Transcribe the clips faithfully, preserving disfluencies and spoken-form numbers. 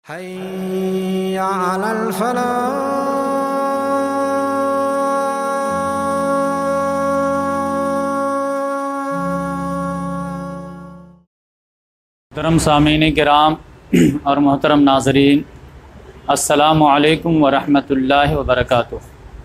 हय्या अलल फलाह। मोहतरम सामीन किराम और मोहतरम नाज़रीन, अस्सलामु अलैकुम व रहमतुल्लाहि व बरकातुहू।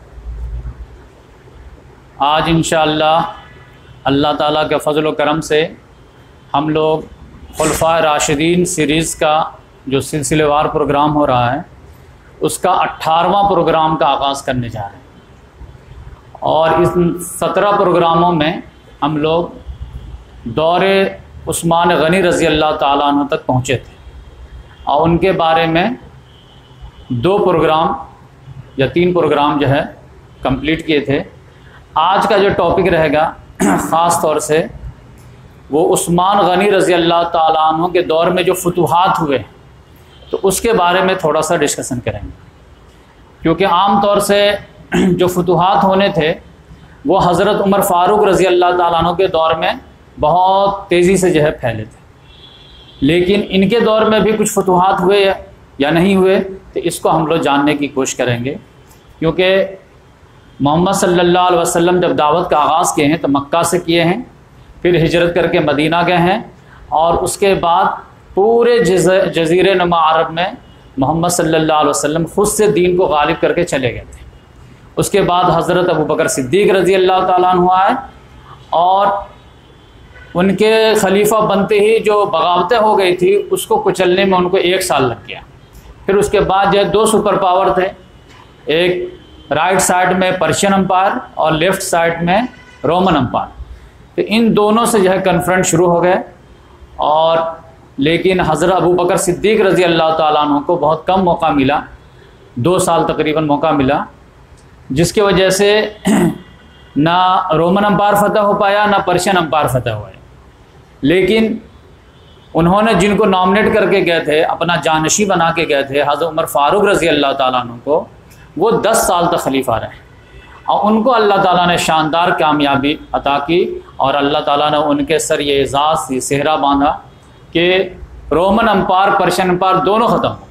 आज इंशाअल्लाह अल्लाह ताला के फ़ज़ल व करम से हम लोग खुलफ़ाए राशिदीन सीरीज़ का जो सिलसिलेवार प्रोग्राम हो रहा है उसका अट्ठारहवां प्रोग्राम का आगाज़ करने जा रहे हैं। और इस सत्रह प्रोग्रामों में हम लोग दौरे उस्मान गनी रज़ी अल्लाह ताला अन्हु तक पहुँचे थे और उनके बारे में दो प्रोग्राम या तीन प्रोग्राम जो है कंप्लीट किए थे। आज का जो टॉपिक रहेगा ख़ास तौर से वो उस्मान गनी रज़ी अल्लाह ताला अन्हु के दौर में जो फतूहात हुए तो उसके बारे में थोड़ा सा डिस्कशन करेंगे, क्योंकि आम तौर से जो फतूहात होने थे वो हज़रत उमर फ़ारूक रज़ी अल्लाह ताला अन्हु के दौर में बहुत तेज़ी से जो है फैले थे, लेकिन इनके दौर में भी कुछ फतूहात हुए या नहीं हुए तो इसको हम लोग जानने की कोशिश करेंगे। क्योंकि मोहम्मद सल्लल्लाहु अलैहि वसल्लम जब दावत का आगाज़ किए हैं तो मक्का से किए हैं, फिर हिजरत करके मदीना गए हैं और उसके बाद पूरे जज़ीरे नुमा अरब में मोहम्मद सल्लल्लाहु अलैहि वसल्लम ख़ुद से दीन को गालिब करके चले गए थे। उसके बाद हज़रत अबू बकर सिद्दीक़ रज़ी अल्लाह ताला अन्हु आए और उनके खलीफा बनते ही जो बगावतें हो गई थी उसको कुचलने में उनको एक साल लग गया। फिर उसके बाद जो है दो सुपर पावर थे, एक राइट साइड में पर्शियन अम्पायर और लेफ़्ट साइड में रोमन अम्पायर। तो इन दोनों से जो है कन्फ्रंट शुरू हो गए और लेकिन हज़रत अबू बकर सिद्दीक़ रज़ी अल्लाह ताला अन्हु को बहुत कम मौका मिला, दो साल तकरीबन मौका मिला, जिसकी वजह से ना रोमन अम्पायर फ़तह हो पाया ना पर्शियन अम्पायर फ़तह हुआ। लेकिन उन्होंने जिनको नॉमिनेट करके गए थे, अपना जानशी बना के गए थे हज़रत उमर फ़ारूक रज़ी अल्लाह ताला अन्हु को, वो दस साल तक खलीफा रहे और उनको अल्लाह ताला ने शानदार कामयाबी अता की और अल्लाह ताला ने उनके सर ये एजाज़ ये सेहरा बांधा कि रोमन अम्पायर पर्शियन अम्पायर दोनों ख़त्म हो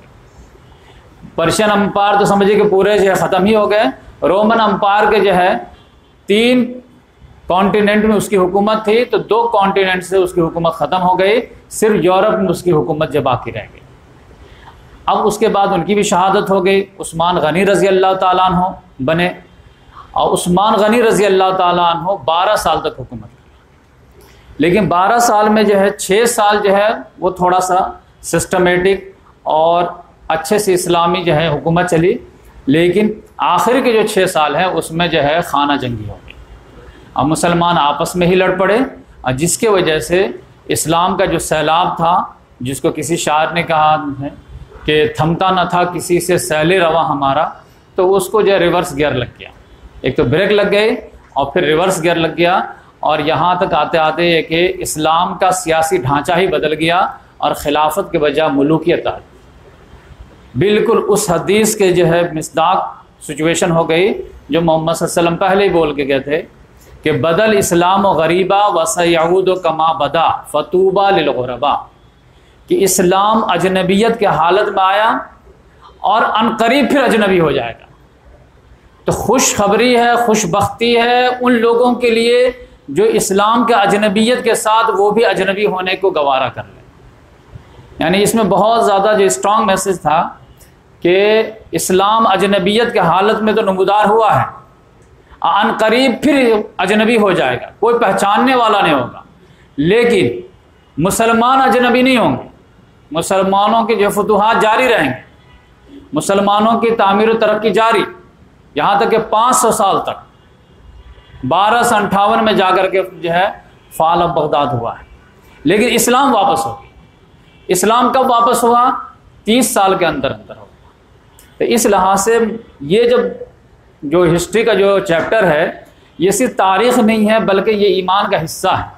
गए। पर्शियन अम्पायर तो समझिए कि पूरे जो है ख़त्म ही हो गए, रोमन अम्पायर के जो है तीन कॉन्टिनेंट में उसकी हुकूमत थी तो दो कॉन्टिनेंट से उसकी हुकूमत ख़त्म हो गई, सिर्फ यूरोप में उसकी हुकूमत जो बाकी रह गई। अब उसके बाद उनकी भी शहादत हो गई, उस्मान गनी रज़ी अल्लाह ताला अन्हु बने और उस्मान गनी रज़ी अल्लाह ताला अन्हु बारह साल तक हुकूमत की। लेकिन बारह साल में जो है छः साल जो है वो थोड़ा सा सिस्टमेटिक और अच्छे से इस्लामी जो है हुकूमत चली, लेकिन आखिर के जो छः साल हैं उसमें जो है खाना जंगी हो गई और मुसलमान आपस में ही लड़ पड़े और जिसके वजह से इस्लाम का जो सैलाब था, जिसको किसी शायर ने कहा है कि थमता न था किसी से सैले रवा हमारा, तो उसको जो है रिवर्स गियर लग गया। एक तो ब्रेक लग गए और फिर रिवर्स गियर लग गया और यहाँ तक आते आते है कि इस्लाम का सियासी ढांचा ही बदल गया और खिलाफत के बजाय मुलूकियत आ गई। बिल्कुल उस हदीस के जो है मिसदाक सिचुएशन हो गई जो मोहम्मद सल्लल्लाहु अलैहि वसल्लम पहले ही बोल के गए थे कि बदल इस्लाम व गरीबा व सयऊद कमा बदा फतूबा लिलगुरबा, कि इस्लाम अजनबियत के हालत में आया और अनकरीब फिर अजनबी हो जाएगा। तो खुशखबरी है, खुशबख्ती है उन लोगों के लिए जो इस्लाम के अजनबियत के साथ वो भी अजनबी होने को गवारा कर ले। यानी इसमें बहुत ज़्यादा जो स्ट्रॉन्ग मैसेज था कि इस्लाम अजनबियत के हालत में तो नमूदार हुआ है, अनकरीब फिर अजनबी हो जाएगा, कोई पहचानने वाला नहीं होगा। लेकिन मुसलमान अजनबी नहीं होंगे, मुसलमानों के जो फतूहात जारी रहेंगे, मुसलमानों की तामीर व तरक्की जारी, यहाँ तक कि पाँच सौ साल तक बारह सौ अंठावन में जाकर के जो है फाल अब बगदाद हुआ है। लेकिन इस्लाम वापस हो गया। इस्लाम कब वापस हुआ? तीस साल के अंदर अंदर हो गया। तो इस लिहाज से ये जब जो हिस्ट्री का जो चैप्टर है ये सिर्फ तारीख़ नहीं है बल्कि ये ईमान का हिस्सा है।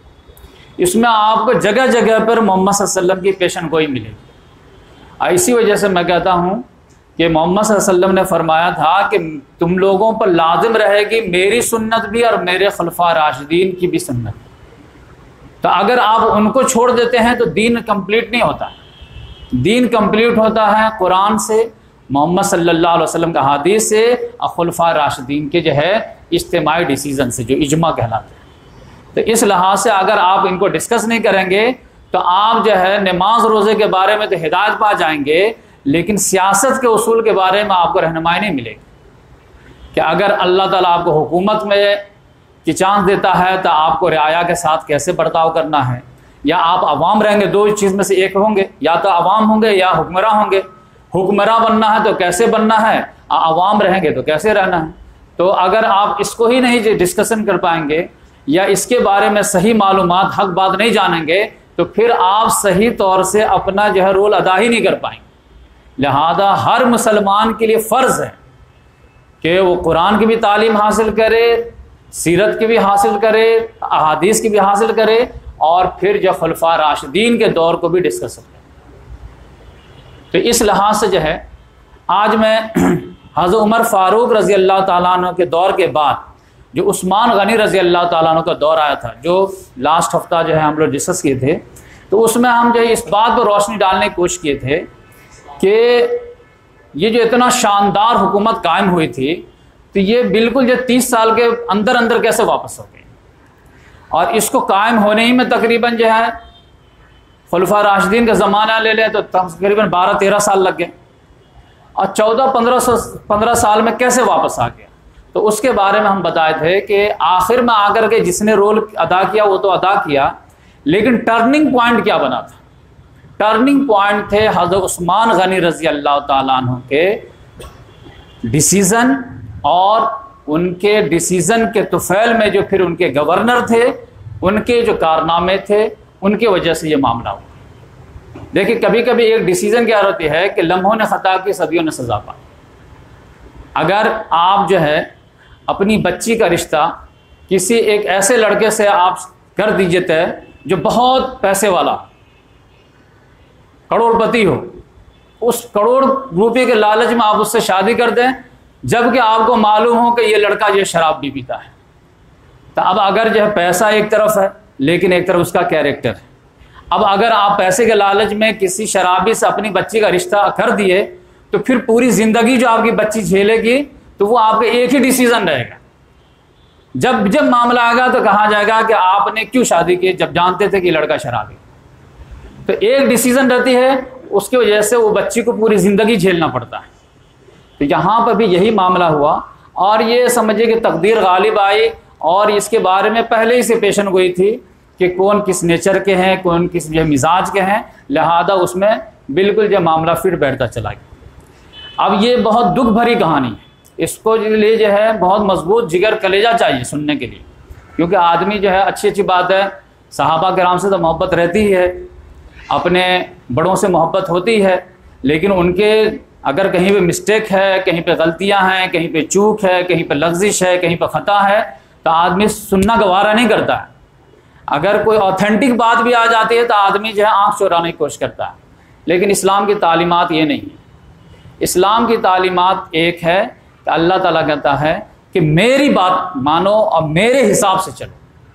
इसमें आपको जगह जगह पर मोहम्मद सल्लल्लाहु अलैहि वसल्लम की पेशन गोई मिलेगी। इसी वजह से मैं कहता हूँ कि मोहम्मद सल्लल्लाहु अलैहि वसल्लम ने फरमाया था कि तुम लोगों पर लाजिम रहेगी मेरी सुन्नत भी और मेरे खुलफा राशिदीन की भी सुन्नत। तो अगर आप उनको छोड़ देते हैं तो दीन कंप्लीट नहीं होता। दीन कंप्लीट होता है कुरान से, मोहम्मद सल्लल्लाहु अलैहि वसल्लम का हदीस से और खुलफा राशिदीन के जो है इज्तिमाई डिसीजन से, जो इजमा कहलाते हैं। तो इस लिहाज से अगर आप इनको डिस्कस नहीं करेंगे तो आप जो है नमाज रोज़े के बारे में तो हिदायत पा जाएंगे, लेकिन सियासत के उसूल के बारे में आपको रहनुमाई नहीं मिलेगी कि अगर अल्लाह ताला आपको हुकूमत में की चांस देता है तो आपको रियाया के साथ कैसे बर्ताव करना है, या आप अवाम रहेंगे, दो चीज़ में से एक होंगे, या तो अवाम होंगे या हुक्मरान होंगे। हुक्मरान बनना है तो कैसे बनना है, अवाम रहेंगे तो कैसे रहना है। तो अगर आप इसको ही नहीं डिस्कशन कर पाएंगे या इसके बारे में सही मालूमात हक बात नहीं जानेंगे तो फिर आप सही तौर से अपना जो है रोल अदा ही नहीं कर पाएंगे। लिहाजा हर मुसलमान के लिए फ़र्ज़ है कि वो कुरान की भी तालीम हासिल करे, सीरत की भी हासिल करे, अहादीस की भी हासिल करे, और फिर जो खुलफा राशिदीन के दौर को भी डिस्कस करें। तो इस लिहाज से जो है आज मैं हज़रत उमर फ़ारूक रज़ी अल्लाह ताला अन्हु के दौर के बाद जो उस्मान गनी रज़ी अल्लाह ताला अन्हु का दौर आया था, जो लास्ट हफ्ता जो है हम लोग डिस्कस किए थे, तो उसमें हम जो है इस बात पर रोशनी डालने की कोशिश किए थे कि ये जो इतना शानदार हुकूमत कायम हुई थी तो ये बिल्कुल जो तीस साल के अंदर अंदर कैसे वापस हो गई, और इसको कायम होने ही में तकरीबन जो है खुलफा राशिदीन का ज़माना ले लें तो तकरीबन बारह तेरह साल लग गए, और चौदह पंद्रह सौ पंद्रह साल में कैसे वापस आ गया। तो उसके बारे में हम बताए थे कि आखिर में आकर के जिसने रोल अदा किया वो तो अदा किया, लेकिन टर्निंग पॉइंट क्या बना था? टर्निंग पॉइंट थे हज़रत उस्मान गनी रज़ी अल्लाह ताला अन्हु के डिसीज़न, और उनके डिसीज़न के तुफैल में जो फिर उनके गवर्नर थे, उनके जो कारनामे थे, उनकी वजह से ये मामला हुआ। देखिए कभी कभी एक डिसीज़न क्या होती है कि लम्हों ने ख़ता की सदियों ने सज़ा पाई। अगर आप जो है अपनी बच्ची का रिश्ता किसी एक ऐसे लड़के से आप कर दीजिए तय जो बहुत पैसे वाला, करोड़पति हो, उस करोड़ रुपए के लालच में आप उससे शादी कर दें, जबकि आपको मालूम हो कि ये लड़का ये शराब भी पीता है। तो अब अगर जो है पैसा एक तरफ है लेकिन एक तरफ उसका कैरेक्टर है। अब अगर आप पैसे के लालच में किसी शराबी से अपनी बच्ची का रिश्ता कर दिए तो फिर पूरी ज़िंदगी जो आपकी बच्ची झेलेगी तो वो आपका एक ही डिसीज़न रहेगा। जब जब मामला आएगा तो कहा जाएगा कि आपने क्यों शादी की जब जानते थे कि लड़का शराबी। तो एक डिसीज़न रहती है, उसकी वजह से वो बच्ची को पूरी ज़िंदगी झेलना पड़ता है। तो यहाँ पर भी यही मामला हुआ, और ये समझिए कि तकदीर गालिब आई, और इसके बारे में पहले ही से पेशन गोई थी कि कौन किस नेचर के हैं, कौन किस जो मिजाज के हैं, लिहाजा उसमें बिल्कुल जो मामला फिर बैठता चला गया। अब ये बहुत दुख भरी कहानी है, इसको लिए जो है बहुत मजबूत जिगर कलेजा चाहिए सुनने के लिए, क्योंकि आदमी जो है अच्छी अच्छी बात है, सहाबा कराम से तो मोहब्बत रहती है, अपने बड़ों से मोहब्बत होती है, लेकिन उनके अगर कहीं पे मिस्टेक है, कहीं पे गलतियां हैं, कहीं पे चूक है, कहीं पे लफ्जिश है, कहीं पे ख़ता है, तो आदमी सुनना गवारा नहीं करता है। अगर कोई ऑथेंटिक बात भी आ जाती है तो आदमी जो है आँख चुराने की कोशिश करता है, लेकिन इस्लाम की तालीमात ये नहीं है। इस्लाम की तालीमात एक है कि अल्लाह ताला कहता है कि मेरी बात मानो और मेरे हिसाब से चलो,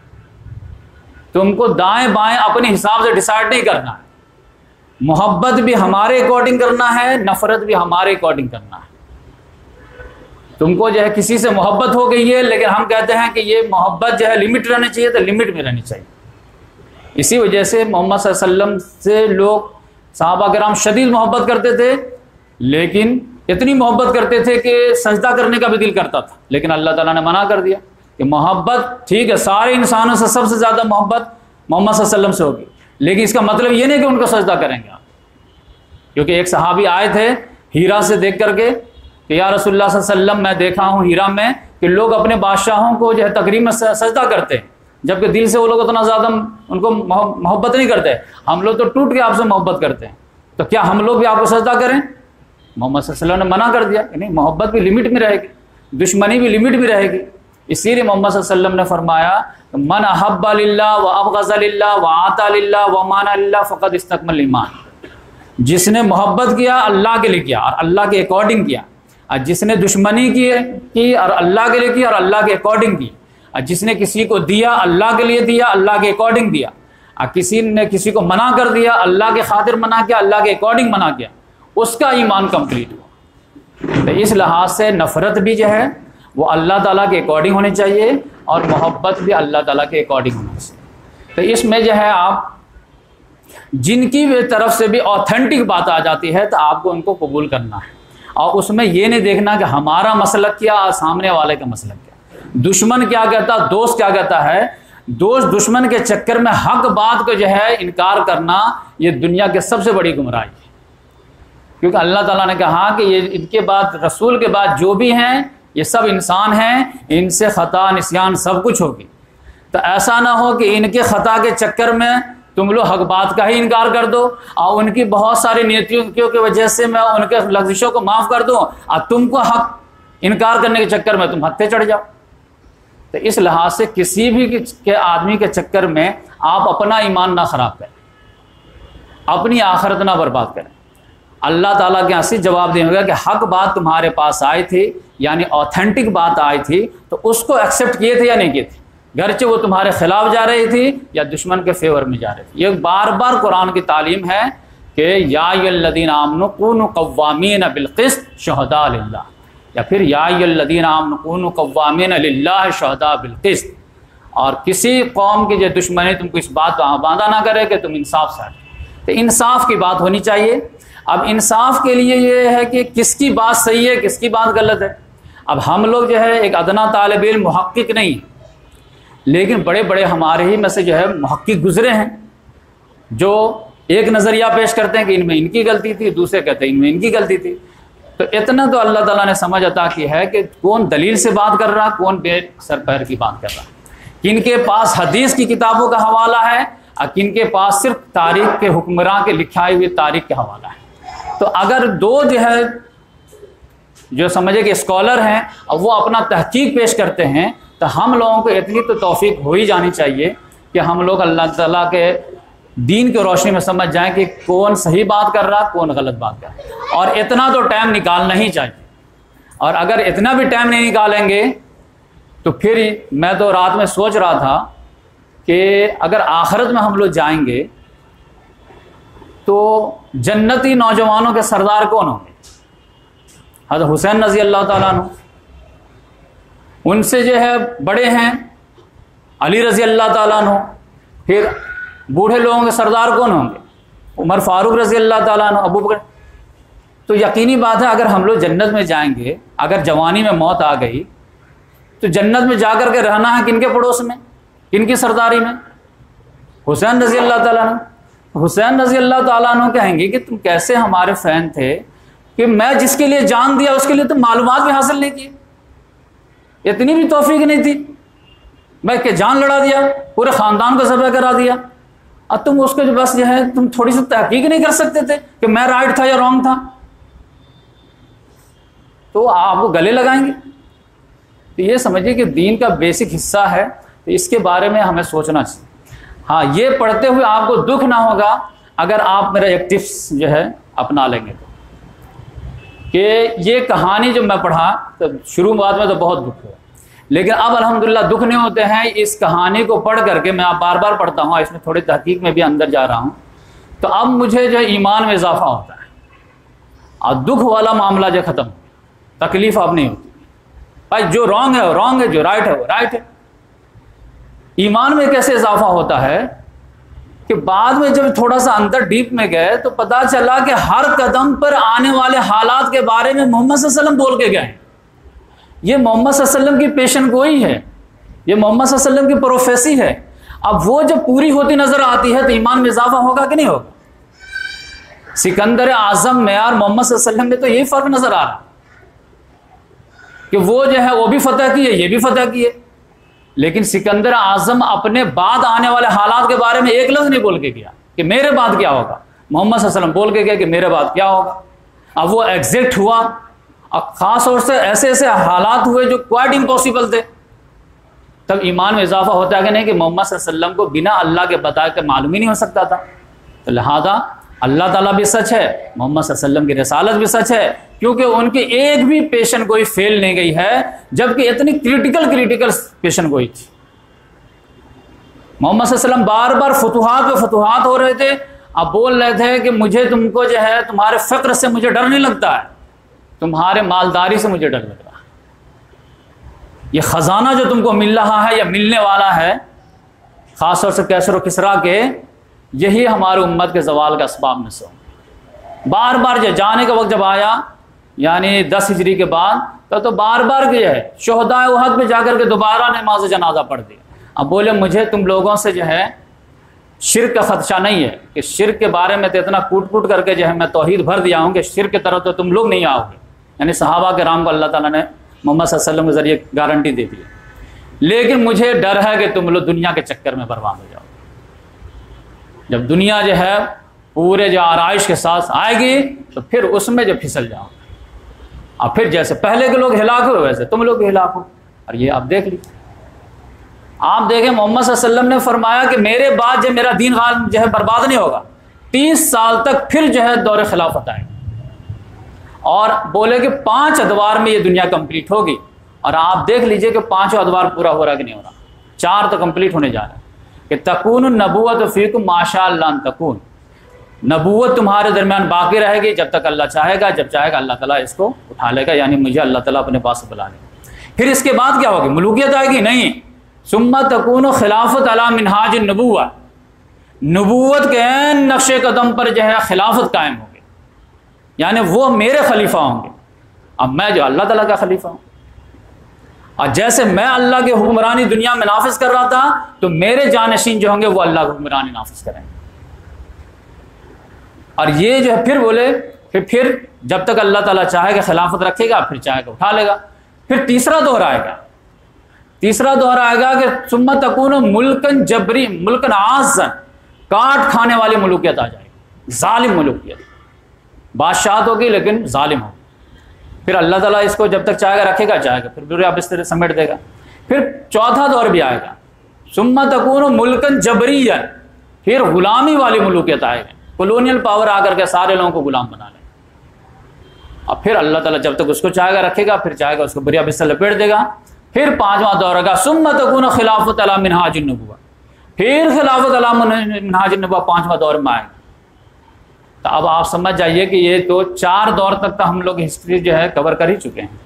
तुमको दाएं बाएं अपने हिसाब से डिसाइड नहीं करना है। मोहब्बत भी हमारे अकॉर्डिंग करना है, नफरत भी हमारे अकॉर्डिंग करना है। तुमको जो है किसी से मोहब्बत हो गई है, लेकिन हम कहते हैं कि ये मोहब्बत जो है लिमिट रहनी चाहिए, तो लिमिट में रहनी चाहिए। इसी वजह से मोहम्मद सल्लल्लाहु अलैहि वसल्लम से लोग सहाबा किराम शदीद मोहब्बत करते थे, लेकिन इतनी मोहब्बत करते थे कि सजदा करने का भी दिल करता था, लेकिन अल्लाह ताला ने मना कर दिया कि मोहब्बत ठीक है, सारे इंसानों से सबसे ज़्यादा मोहब्बत मोहम्मद सल्लल्लाहु अलैहि वसल्लम से होगी, लेकिन इसका मतलब ये नहीं कि उनको सजदा करेंगे आप। क्योंकि एक सहाबी आए थे हीरा से देख करके कि या रसूलुल्लाह सल्लल्लाहु अलैहि वसल्लम, मैं देखा हूँ हीरा में कि लोग अपने बादशाहों को जो है तकरीब में सजदा करते हैं, जबकि दिल से वो लोग उतना ज़्यादा उनको मोहब्बत नहीं करते। हम लोग तो टूट के आपसे मोहब्बत करते हैं, तो क्या हम लोग भी आपको सजदा करें? मोहम्मद सल्लल्लाहु अलैहि वसल्लम ने मना कर दिया कि नहीं, मोहब्बत भी लिमिट में रहेगी, दुश्मनी भी लिमिट में रहेगी। इसीलिए मोहम्मद सल्लल्लाहु अलैहि वसल्लम ने फरमाया मन अहब्बा लिल्लाह व अबग़ज़ा लिल्लाह व आता लिल्लाह व माना लिल्लाह फ़क़द इस्तकमल ईमान। जिसने मोहब्बत किया अल्लाह के लिए किया और अल्लाह के अकॉर्डिंग किया, और जिसने दुश्मनी की की और अल्लाह के लिए की और अल्लाह के अकॉर्डिंग की, और जिसने किसी को दिया अल्लाह के लिए दिया, अल्लाह के अकॉर्डिंग दिया, और किसी ने किसी को मना कर दिया, अल्लाह के खातिर मना किया, अल्लाह के अकॉर्डिंग मना किया, उसका ईमान कंप्लीट हुआ। तो इस लिहाज से नफ़रत भी जो है वो अल्लाह ताला के अकॉर्डिंग होनी चाहिए और मोहब्बत भी अल्लाह ताला के अकॉर्डिंग होनी चाहिए। तो इसमें जो है आप जिनकी भी तरफ से भी ऑथेंटिक बात आ जाती है तो आपको उनको कबूल करना है, और उसमें ये नहीं देखना कि हमारा मसलक क्या और सामने वाले का मसलक क्या, दुश्मन क्या कहता, दोस्त क्या कहता है। दोस्त दुश्मन के चक्कर में हक बात को जो है इनकार करना, ये दुनिया के सबसे बड़ी गुमराही है। क्योंकि अल्लाह ताला ने कहा कि ये इनके बाद, रसूल के बाद जो भी हैं ये सब इंसान हैं, इनसे ख़ता निस्यान सब कुछ होगी। तो ऐसा ना हो कि इनके ख़ता के चक्कर में तुम लोग हक बात का ही इनकार कर दो और उनकी बहुत सारी नीतियों की वजह से मैं उनके लफ्ज़िशों को माफ़ कर दूं और तुमको हक इनकार करने के चक्कर में तुम हत्थे चढ़ जाओ। तो इस लिहाज से किसी भी के आदमी के चक्कर में आप अपना ईमान ना ख़राब करें, अपनी आखिरत ना बर्बाद करें। अल्लाह ताला के यहाँ से जवाब देगा कि हक बात तुम्हारे पास आई थी, यानी ऑथेंटिक बात आई थी, तो उसको एक्सेप्ट किए थे या नहीं किए थे, गरचे वो तुम्हारे खिलाफ जा रही थी या दुश्मन के फेवर में जा रही थी। ये बार बार कुरान की तालीम है कि या अय्युहल्लज़ीना आमनू कूनू क़व्वामीन बिलक़िस्त शुहदा लिल्लाह, या फिर या अय्युहल्लज़ीना आमनू कूनू क़व्वामीन लिल्लाह शुहदा बिलक़िस्त। और किसी कौम की जो दुश्मनी तुमको इस बात पर बांधा ना करे कि तुम इंसाफ से हटो। तो इंसाफ की बात होनी चाहिए। अब इंसाफ के लिए ये है कि किसकी बात सही है, किसकी बात गलत है। अब हम लोग जो है एक अदना तालिब इल्म मुहक्किक नहीं, लेकिन बड़े बड़े हमारे ही में से जो है मुहक्किक गुजरे हैं, जो एक नज़रिया पेश करते हैं कि इनमें इनकी गलती थी, दूसरे कहते हैं इनमें इनकी गलती थी। तो इतना तो अल्लाह ताला ने समझ अता की है कि कौन दलील से बात कर रहा, कौन बेसर पैर की बात कर रहा, किनके पास हदीस की किताबों का हवाला है और किनके पास सिर्फ तारीख के हुक्मरान के लिखाई हुई तारीख का हवाला है। तो अगर दो जो है जो समझे कि स्कॉलर हैं और वो अपना तहकीक पेश करते हैं, तो हम लोगों को इतनी तो तौफीक हो ही जानी चाहिए कि हम लोग अल्लाह ताला के दीन की रोशनी में समझ जाएं कि कौन सही बात कर रहा, कौन गलत बात कर रहा। और इतना तो टाइम निकालना ही चाहिए। और अगर इतना भी टाइम नहीं निकालेंगे तो फिर मैं तो रात में सोच रहा था कि अगर आखिरत में हम लोग जाएंगे तो जन्नती नौजवानों के सरदार कौन होंगे? हज़रत हुसैन रज़ी अल्लाह ताला अन्हु, उनसे जो है बड़े हैं अली रज़ी अल्लाह ताला अन्हु। फिर बूढ़े लोगों के सरदार कौन होंगे? उमर फारूक रज़ी अल्लाह ताला अन्हु, अबू बकर। तो यकीनी बात है अगर हम लोग जन्नत में जाएंगे, अगर जवानी में मौत आ गई तो जन्नत में जाकर के रहना है किनके पड़ोस में, किनकी सरदारी में? हुसैन रज़ी अल्लाह ताला अन्हु। हुसैन रज़ी अल्लाह ताला अन्हु कहेंगे कि तुम कैसे हमारे फ़ैन थे कि मैं जिसके लिए जान दिया उसके लिए तुम मालूमात भी हासिल नहीं किए, इतनी भी तौफीक नहीं थी, मैं के जान लड़ा दिया, पूरे ख़ानदान को ज़बह करा दिया, और तुम उसको जो बस जो है तुम थोड़ी सी तहकीक नहीं कर सकते थे कि मैं राइट था या रॉन्ग था, तो आपको गले लगाएंगे। तो ये समझिए कि दीन का बेसिक हिस्सा है, तो इसके बारे में हमें सोचना चाहिए। हाँ, ये पढ़ते हुए आपको दुख ना होगा अगर आप मेरा एक टिप्स जो है अपना लेंगे तो, कि ये कहानी जो मैं पढ़ा तो शुरुआत में तो बहुत दुख हुआ, लेकिन अब अल्हम्दुलिल्लाह दुख नहीं होते हैं। इस कहानी को पढ़ करके मैं आप बार बार पढ़ता हूँ, इसमें थोड़ी तहकीक में भी अंदर जा रहा हूँ, तो अब मुझे जो ईमान में इजाफा होता है और दुख वाला मामला जो ख़त्म, तकलीफ अब नहीं होती। भाई जो रॉन्ग है वो रॉन्ग है, जो राइट है वो राइट है। ईमान में कैसे इजाफा होता है कि बाद में जब थोड़ा सा अंदर डीप में गए तो पता चला कि हर कदम पर आने वाले हालात के बारे में मोहम्मद सल्लल्लाहु अलैहि वसल्लम बोल के गए। ये मोहम्मद सल्लल्लाहु अलैहि वसल्लम की पेशन गोई है, ये मोहम्मद सल्लल्लाहु अलैहि वसल्लम की प्रोफेसी है। अब वो जब पूरी होती नजर आती है तो ईमान में इजाफा होगा कि नहीं होगा? सिकंदर आजम में और मोहम्मद सल्लल्लाहु अलैहि वसल्लम में तो यही फर्क नजर आ रहा कि वो जो है वो भी फतह किए, ये भी फतह किए, लेकिन सिकंदर आजम अपने बाद आने वाले हालात के बारे में एक लफ्ज नहीं बोल के गया कि मेरे बाद क्या होगा। मोहम्मद सल्लल्लाहु अलैहि वसल्लम बोल के गया कि मेरे बाद क्या होगा। अब वो एग्जैक्ट हुआ, और ख़ास तौर से ऐसे ऐसे हालात हुए जो क्वाइट इम्पॉसिबल थे। तब ईमान में इजाफा होता है कि नहीं कि मोहम्मद सल्लल्लाहु अलैहि वसल्लम को बिना अल्लाह के बताए के मालूम ही नहीं हो सकता था। तो लिहाजा अल्लाह ताला भी सच है, मोहम्मद सल्लल्लाहु अलैहि वसल्लम की रिसालत भी सच है, क्योंकि उनकी एक भी पेशन गोई फेल नहीं गई है, जबकि इतनी क्रिटिकल क्रिटिकल पेशन गोई थी। मोहम्मद सल्लल्लाहु अलैहि वसल्लम बार बार फतुहात पे फतुहात हो रहे थे। अब बोल रहे थे कि मुझे तुमको जो है तुम्हारे फ़क्र से मुझे डर नहीं लगता है, तुम्हारे मालदारी से मुझे डर लग रहा है। ये ख़जाना जो तुमको मिल रहा है या मिलने वाला है, ख़ासतौर से कैसर और किसरा के, यही हमारी उम्मत के ज़वाल का असबाब में से। बार बार जो जाने का वक्त जब आया, यानी दस हिजरी के बाद, तब तो बार बार जो है शोहदाए उहद में जाकर के दोबारा नमाज जनाजा पढ़ दिया। अब बोले मुझे तुम लोगों से जो है शिरक का खदशा नहीं है कि शिरक के बारे में तो इतना कूट कूट करके जो है मैं तौहीद भर दिया हूँ कि शिरक की तरफ तो तुम लोग नहीं आओगे। यानी सहाबा के राम को अल्लाह ताला ने मोहम्मद सल्लल्लाहु अलैहि वसल्लम के ज़रिए गारंटी दे दी। लेकिन मुझे डर है कि तुम लोग दुनिया के चक्कर में बर्बाद हो जाओ। जब दुनिया जो है पूरे जो आराइश के साथ आएगी तो फिर उसमें जो फिसल जाओ, और फिर जैसे पहले के लोग हिलाक हुए वैसे तुम लोग भी हिलाक हो। और ये आप देख लीजिए, आप देखें मोहम्मद सल्लल्लाहु अलैहि वसल्लम ने फरमाया कि मेरे बाद जब मेरा दीन गाल जो है बर्बाद नहीं होगा, तीस साल तक फिर जो है दौरे खिलाफत आएगा। और बोले कि पांच अदवार में ये दुनिया कंप्लीट होगी। और आप देख लीजिए कि पांचों अदवार पूरा हो रहा कि नहीं हो रहा। चार तो कंप्लीट होने जा रहा है कि तकून नबूवत फीकुम माशाअल्लाह तकून, नबूवत तुम्हारे दरमियान बाकी रहेगी जब तक अल्लाह चाहेगा। जब चाहेगा अल्लाह ताला इसको उठा लेगा, यानी मुझे अल्लाह ताला अपने पास से बुला लेगा। फिर इसके बाद क्या होगी? मलूकियत आएगी? नहीं। सुम्मा तकून खिलाफत अला मिनहाज नबूवा, नबूवत के नक्शे कदम पर जो है खिलाफत कायम होगी, यानी वो मेरे खलीफा होंगे। अब मैं जो अल्लाह ताला का खलीफा हूँ, और जैसे मैं अल्लाह की हुक्मरानी दुनिया में नाफिज कर रहा था, तो मेरे जानशीन जो होंगे वो अल्लाह की हुक्मरानी नाफिज करेंगे। और ये जो है फिर बोले फिर फिर जब तक अल्लाह ताला चाहेगा खिलाफत रखेगा, फिर चाहेगा उठा लेगा। फिर तीसरा दौर आएगा, तीसरा दौर आएगा कि सुम्मा तकून मुल्कन जबरी मुल्कन आज़न, काट खाने वाली मुल्कियत आ जाएगी, जालिम मुल्कियत। बादशाहत होगी लेकिन जालिम होगी। फिर अल्लाह ताला इसको जब तक चाहेगा रखेगा, चाहेगा फिर बुरे आप इस तरह समेट देगा। फिर चौथा दौर भी आएगा, सुम्मा तकून मुल्कन जबरियन, फिर गुलामी वाली मुल्कियत आएगी, कॉलोनियल पावर आकर के सारे लोगों को गुलाम बना लेगा। और फिर अल्लाह ताला जब तक उसको चाहेगा रखेगा, फिर चाहेगा उसको बुरिया बिस्तर लपेट देगा। फिर पांचवा दौर आएगा, सुम्मा तकून खिलाफत अला मिनहाज नबुव्वा, फिर खिलाफत अला मिनहाज नबुव्वा पांचवा दौर में आएगा। तो अब आप समझ जाइए कि ये तो चार दौर तक तो हम लोग हिस्ट्री जो है कवर कर ही चुके हैं,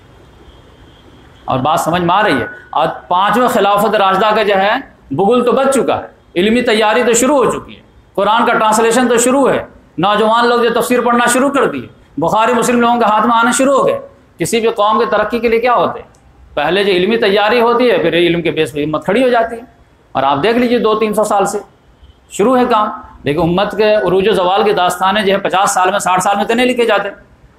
और बात समझ में आ रही है। और पांचवें खिलाफत राशिदा का जो है बुगुल तो बच चुका है, इल्मी तैयारी तो शुरू हो चुकी है, कुरान का ट्रांसलेशन तो शुरू है, नौजवान लोग जो तफसीर पढ़ना शुरू कर दिए, बुखारी मुस्लिम लोगों के हाथ में आना शुरू हो गए। किसी भी कौम की तरक्की के लिए क्या होते हैं? पहले जो इल्मी तैयारी होती है, फिर इल्म के बेस पर हिम्मत खड़ी हो जाती है। और आप देख लीजिए दो तीन सौ साल से शुरू है काम, लेकिन उम्मत के उरूज ज़वाल की दास्तानें जो है पचास साल में साठ साल में तो नहीं लिखे जाते।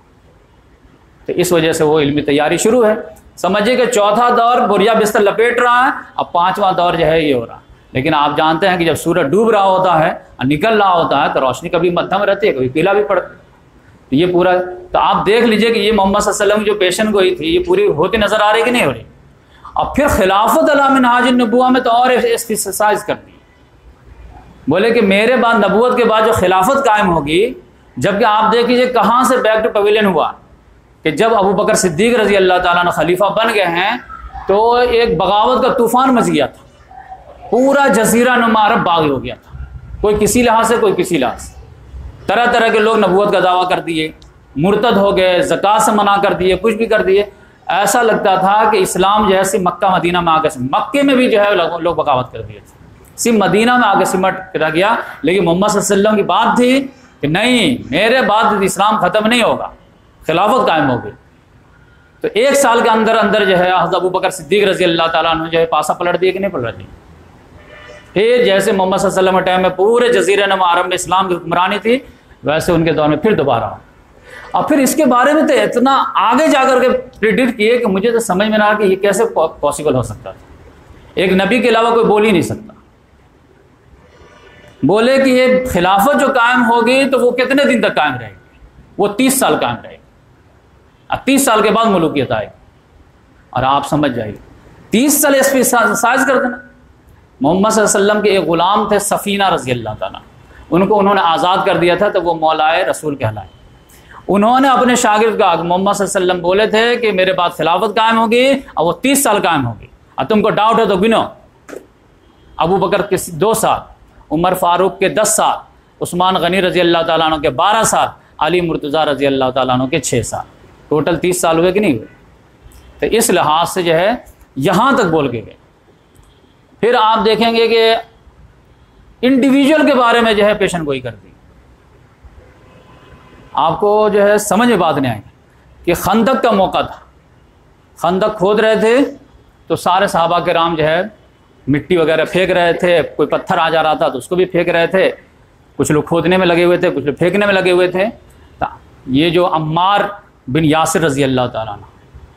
तो इस वजह से वो इल्मी तैयारी शुरू है। समझिए कि चौथा दौर बुरिया बिस्तर लपेट रहा है, अब पांचवा दौर जो है ये हो रहा है। लेकिन आप जानते हैं कि जब सूरज डूब रहा होता है और निकल रहा होता है तो रोशनी कभी मध्यम रहती है, कभी पीला भी पड़ता है। तो ये पूरा, तो आप देख लीजिए कि ये मोहम्मद सल्लल्लाहु अलैहि वसल्लम जो पेशन गोई थी, ये पूरी होती नजर आ रही कि नहीं हो रही। अब फिर खिलाफत अला मिनहाज नबुव्वा में तो और एक्सरसाइज कर दी, बोले कि मेरे बाद नबूवत के बाद जो खिलाफत कायम होगी, जबकि आप देख लीजिए कहाँ से बैक टू पवेलियन हुआ कि जब अबू बकर सिद्दीक रजी अल्लाह ताला ने खलीफा बन गए हैं तो एक बगावत का तूफान मच गया था, पूरा जजीरा नुमा अरब बाग हो गया था, कोई किसी लिहाज से कोई किसी लिहाज से। तरह तरह के लोग नबूवत का दावा कर दिए, मुर्तद हो गए, ज़कात से मना कर दिए, कुछ भी कर दिए। ऐसा लगता था कि इस्लाम जैसे मक्का मदीना में आकर, मक्के में भी जो है लोग बगावत कर दिए थे, सिर्फ मदीना में आगे सिमट कर गया। लेकिन मोहम्मद सल्लल्लाहु अलैहि वसल्लम की बात थी कि नहीं, मेरे बाद इस्लाम ख़त्म नहीं होगा, खिलाफत कायम होगी। तो एक साल के अंदर अंदर जो है हज़रत अबू बकर सिद्दीक रज़ी अल्लाह ताला अन्हु जो है पासा पलट दिए कि नहीं पलट दिए। फिर जैसे मोहम्मद सल्लल्लाहु अलैहि वसल्लम के टाइम में पूरे जजीरे नुमा अरब में इस्लाम की हुक्मरानी थी, वैसे उनके दौर में फिर दोबारा। और फिर इसके बारे में तो इतना आगे जाकर के प्रिडिक्ट किए कि मुझे तो समझ में ना आ कि ये कैसे पॉसिबल हो सकता था। एक नबी के अलावा कोई बोल ही नहीं सकता। बोले कि ये खिलाफत जो कायम होगी तो वो कितने दिन तक कायम रहेगी? वो तीस साल कायम रहेगी। अब तीस साल के बाद मुल्कियत आएगी। और आप समझ जाइए, तीस साल इस पर साइज कर देना। मोहम्मद सल्लल्लाहु अलैहि वसल्लम के एक गुलाम थे सफीना रजी अल्लाह ताला, उनको उन्होंने आज़ाद कर दिया था, तो वो मौलाए रसूल कहलाए। उन्होंने अपने शागिर्द का, मोहम्मद सल्लल्लाहु अलैहि वसल्लम बोले थे कि मेरे बाद खिलाफत कायम होगी और वो तीस साल कायम होगी, और तुमको डाउट है तो गिनो। अबू बकर के दो साल, उमर फ़ारूक के दस साल, उस्मान गनी रज़ी अल्लाह ताला अन्हु के बारह साल, अली मुर्तज़ा रज़ी अल्लाह ताला अन्हु के छः साल, टोटल तीस साल हुए कि नहीं हुए। तो इस लिहाज से जो है यहाँ तक बोल के गए। फिर आप देखेंगे कि इंडिविजुअल के बारे में जो है पेशन गोई कर दी। आपको जो है समझ में बात नहीं आएगी कि खंदक का मौका था, खंदक खोद रहे थे तो सारे सहाबा किराम जो है मिट्टी वगैरह फेंक रहे थे, कोई पत्थर आ जा रहा था तो उसको भी फेंक रहे थे, कुछ लोग खोदने में लगे हुए थे, कुछ लोग फेंकने में लगे हुए थे। तो ये जो अम्मार बिन यासिर रज़ी अल्लाह ताला अन्हु,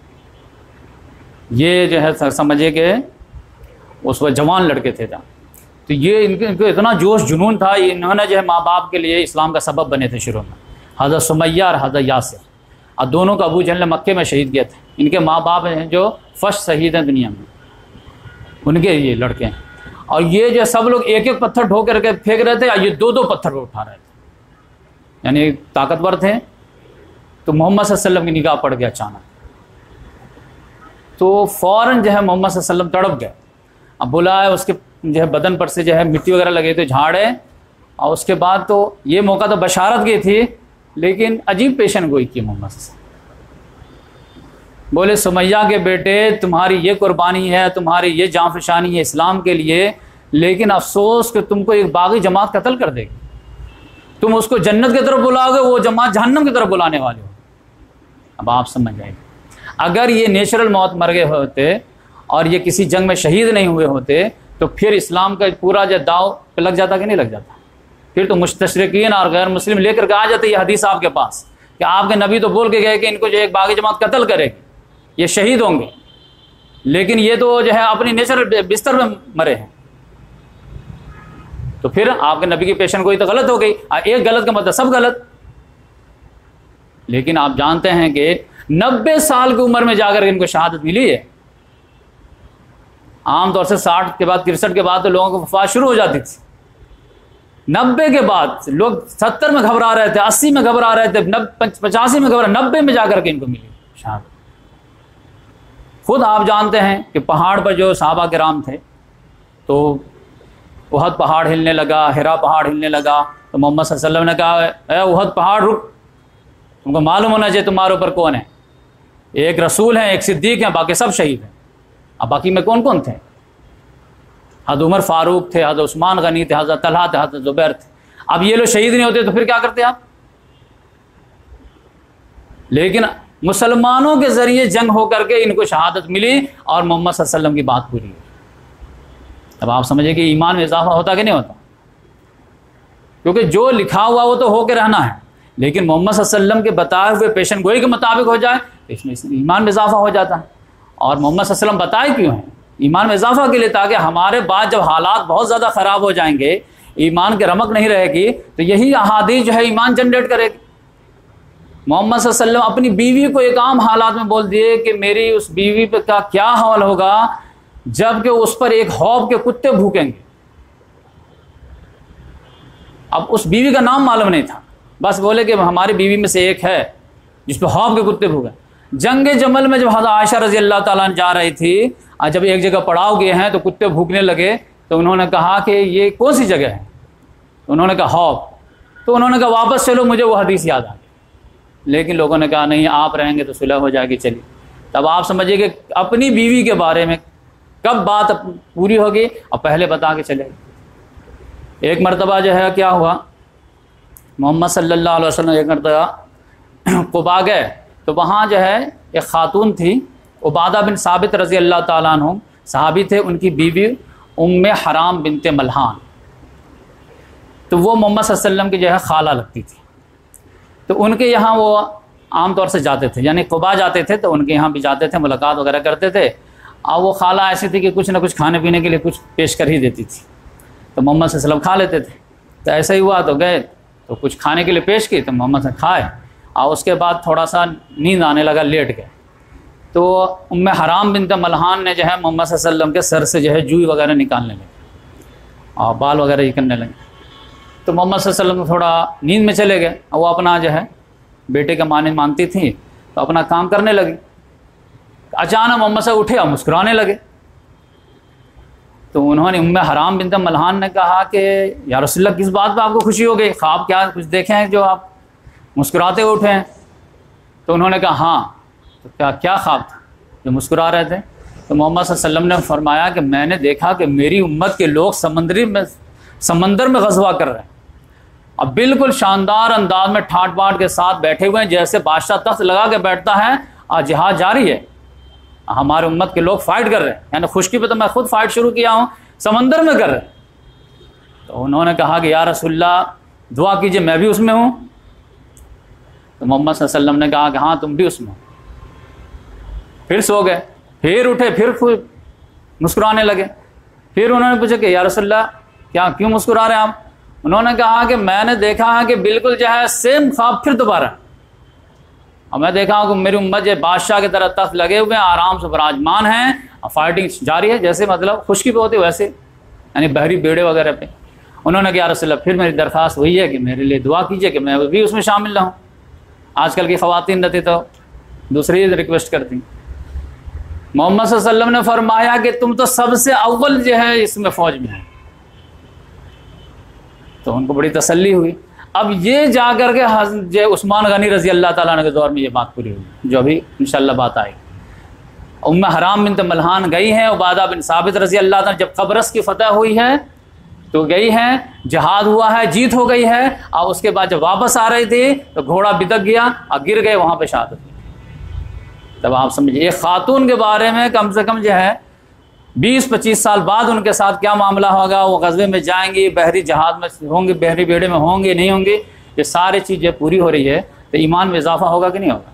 ये जो है समझिए कि उस वक्त जवान लड़के थे था, तो ये इनके इनको इतना जोश जुनून था, इन्होंने जो है माँ बाप के लिए इस्लाम का सबब बने थे शुरू में, हज़रत सुमैया और हज़रत यासिर, और दोनों को अबू जहल मक्के में शहीद किए थे। इनके माँ बाप हैं जो फर्स्ट शहीद हैं दुनिया में, उनके ये लड़के हैं। और ये जो सब लोग एक एक पत्थर ढो करके फेंक रहे थे, और ये दो दो पत्थर उठा रहे थे, यानी ताकतवर थे। तो मोहम्मद सल्लल्लाहु अलैहि वसल्लम की निगाह पड़ गया अचानक, तो फ़ौरन जो है मोहम्मद सल्लल्लाहु अलैहि वसल्लम तड़प गए। अब बुलाए, उसके जो है बदन पर से जो है मिट्टी वगैरह लगे थे, झाड़े, और उसके बाद तो ये मौका तो बशारत की थी, लेकिन अजीब पेशन गोई की मोहम्मद से। बोले सुमैया के बेटे, तुम्हारी ये कुर्बानी है, तुम्हारी ये जाँफशानी है इस्लाम के लिए, लेकिन अफसोस कि तुमको एक बागी जमात कत्ल कर देगी। तुम उसको जन्नत की तरफ बुलाओगे, वो जमात जहन्नम की तरफ बुलाने वाले हो। अब आप समझ जाएंगे, अगर ये नेचुरल मौत मर गए होते और ये किसी जंग में शहीद नहीं हुए होते तो फिर इस्लाम का पूरा जो दाव पे लग जाता कि नहीं लग जाता। फिर तो मुस्तशरिकीन और गैर मुस्लिम लेकर के आ जाते ये हदीस आपके पास कि आपके नबी तो बोल के गए कि इनको जो एक बागी जमात कत्ल करेगी, ये शहीद होंगे, लेकिन ये तो जो है अपनी नेचुरल बिस्तर में मरे हैं। तो फिर आपके नबी की पेशन गोई तो गलत हो गई। एक गलत का मतलब सब गलत। लेकिन आप जानते हैं कि नब्बे साल की उम्र में जाकर इनको शहादत मिली है। आमतौर से साठ के बाद, तिरसठ के बाद तो लोगों को वफात शुरू हो जाती थी। नब्बे के बाद लोग सत्तर में घबरा रहे थे, अस्सी में घबरा रहे थे, पचासी में घबरा, नब्बे में जाकर के इनको मिली शहादत। खुद आप जानते हैं कि पहाड़ पर जो सहाबा किराम थे, तो उहद पहाड़ हिलने लगा, हिरा पहाड़ हिलने लगा, तो मोहम्मद सल्लल्लाहु अलैहि वसल्लम ने कहा, ए उहद पहाड़ रुक, तुमको मालूम होना चाहिए तुम्हारे ऊपर कौन है। एक रसूल हैं, एक सिद्दीक हैं, बाकी सब शहीद हैं। अब बाकी में कौन कौन थे? हज़रत उमर फ़ारूक थे, हज़रत उस्मान गनी थे, हज़रत तलहा थे, हज़रत ज़ुबैर थे। अब ये लोग शहीद नहीं होते तो फिर क्या करते आप? लेकिन मुसलमानों के ज़रिए जंग हो करके इनको शहादत मिली और मोहम्मद सल्लल्लाहु अलैहि वसल्लम की बात पूरी हुई। अब आप समझिए कि ईमान में इजाफा होता कि नहीं होता? क्योंकि जो लिखा हुआ वो तो होकर रहना है, लेकिन मोहम्मद सल्लल्लाहु अलैहि वसल्लम के बताए हुए पेशन गोई के मुताबिक हो जाए तो इसमें ईमान में इजाफा हो जाता है। और मोहम्मद सल्लल्लाहु अलैहि वसल्लम बताए क्यों हैं? ईमान में इजाफा के लिए, ताकि हमारे बाद जब हालात बहुत ज़्यादा ख़राब हो जाएंगे, ईमान की रमक नहीं रहेगी, तो यही अहादीस जो है ईमान जनरेट करेगी। मोहम्मद सल्लल्लाहु अलैहि वसल्लम अपनी बीवी को एक आम हालात में बोल दिए कि मेरी उस बीवी पे का क्या हाल होगा जबकि उस पर एक हौब के कुत्ते भूकेंगे। अब उस बीवी का नाम मालूम नहीं था, बस बोले कि हमारी बीवी में से एक है जिस पर हौब के कुत्ते भूके। जंगे जमल में जब हज़रत आयशा रज़ी अल्लाह ताला जा रही थी, और जब एक जगह पड़ाव गए हैं तो कुत्ते भूकने लगे, तो उन्होंने कहा कि ये कौन सी जगह है? तो उन्होंने कहा हौब। तो उन्होंने कहा वापस चलो, मुझे वो हदीस याद आ गई। लेकिन लोगों ने कहा नहीं, आप रहेंगे तो सुलह हो जाएगी, चलिए। तब आप समझिए कि अपनी बीवी के बारे में कब बात पूरी होगी और पहले बता के चले। एक मरतबा जो है क्या हुआ, मोहम्मद सल्लल्लाहु अलैहि वसल्लम एक मरतबा कुबा गए, तो वहाँ जो है एक ख़ातून थी, उबादा बिन साबित रज़ी अल्लाह ताला अन्हु सहाबी थे, उनकी बीवी उम्मे हराम बिनते मल्हान, तो वो मोहम्मद सल्लल्लाहु अलैहि वसल्लम की जो है खाला लगती थी। तो उनके यहाँ वो आम तौर से जाते थे, यानी कुबा जाते थे तो उनके यहाँ भी जाते थे, मुलाकात वगैरह करते थे। और वो खाला ऐसी थी कि कुछ ना कुछ खाने पीने के लिए कुछ पेश कर ही देती थी, तो मोहम्मद सल्लल्लाहु अलैहि वसल्लम खा लेते थे। तो ऐसा ही हुआ, तो गए तो कुछ खाने के लिए पेश की, तो मोहम्मद से खाए, और उसके बाद थोड़ा सा नींद आने लगा, लेट गए। तो उम्मे हराम बिनत मल्हान ने जो है मोहम्मद सल्लल्लाहु अलैहि वसल्लम के सर से जो है जूई वगैरह निकालने लगे और बाल वगैरह ये करने लगे। तो मोहम्मद सल्लल्लाहु अलैहि वसल्लम थोड़ा नींद में चले गए, और वो अपना जो है बेटे का माने मानती थी, तो अपना काम करने लगी। अचानक मोहम्मद से उठे और मुस्कुराने लगे। तो उन्होंने उम्मे हराम बिन्त मल्हान ने कहा कि या रसूलल्लाह किस बात पे आपको खुशी हो गई, ख्वाब क्या कुछ देखे हैं जो आप मुस्कुराते हुए उठे हैं? तो उन्होंने कहा हाँ। तो क्या क्या ख्वाब था जो मुस्कुरा रहे थे? तो मोहम्मद सल्लल्लाहु अलैहि वसल्लम ने फरमाया कि मैंने देखा कि मेरी उम्मत के लोग समंदरी में समंदर में गज़वा कर रहे हैं, अब बिल्कुल शानदार अंदाज में ठाट बाट के साथ बैठे हुए हैं, जैसे बादशाह तख्त लगा के बैठता है और जिहाद जारी है, हमारे उम्मत के लोग फाइट कर रहे हैं। यानी खुशकी पे तो मैं खुद फाइट शुरू किया हूँ, समंदर में कर रहे हैं। तो उन्होंने कहा कि या रसूलल्लाह दुआ कीजिए मैं भी उसमें हूँ। तो मोहम्मद सल्लल्लाहु अलैहि वसल्लम ने कहा कि हाँ तुम भी उसमें हो। फिर सो गए, फिर उठे, फिर खुद मुस्कुराने लगे। फिर उन्होंने पूछा कि या रसूलल्लाह क्या क्यों मुस्कुरा रहे हैं आप? उन्होंने कहा कि मैंने देखा है कि बिल्कुल जो है सेम ख्वाब फिर दोबारा, और मैं देखा हूँ कि मेरी उम्मत जो बादशाह की तरह तख्त लगे हुए हैं, आराम से विराजमान हैं, और फाइटिंग जारी है, जैसे मतलब खुशकी पे होती वैसे, यानी बहरी बेड़े वगैरह पे। उन्होंने कहा रसूलल्लाह फिर मेरी दरख्वास्त वही है कि मेरे लिए दुआ कीजिए कि मैं भी उसमें शामिल रहूँ। आजकल की ख़वातीन रहती तो दूसरी रिक्वेस्ट करती। मोहम्मद सल्लल्लाहु अलैहि वसल्लम ने फरमाया कि तुम तो सबसे अव्वल जो है इसमें फ़ौज में है। तो उनको बड़ी तसल्ली हुई। अब ये जाकर के जो उस्मान गनी रज़ी अल्लाह ताला के दौर में ये बात पूरी हुई, जो अभी इंशाअल्लाह बात आएगी। उम्मे हराम बिन्त मल्हान गई हैं, उबादा बिन साबित रज़ी अल्लाह ताला जब कब्रस की फतह हुई है तो गई हैं, जहाद हुआ है, जीत हो गई है, और उसके बाद जब वापस आ रही थी तो घोड़ा बिदक गया और गिर गए, वहाँ पे शहादत हुई। तब आप समझिए एक खातून के बारे में कम से कम जो है बीस पच्चीस साल बाद उनके साथ क्या मामला होगा, वो गज़वे में जाएंगी, बहरी जहाज में होंगे, बहरी बेड़े में होंगे नहीं होंगे, ये सारी चीज़ें पूरी हो रही है, तो ईमान में इजाफा होगा कि नहीं होगा?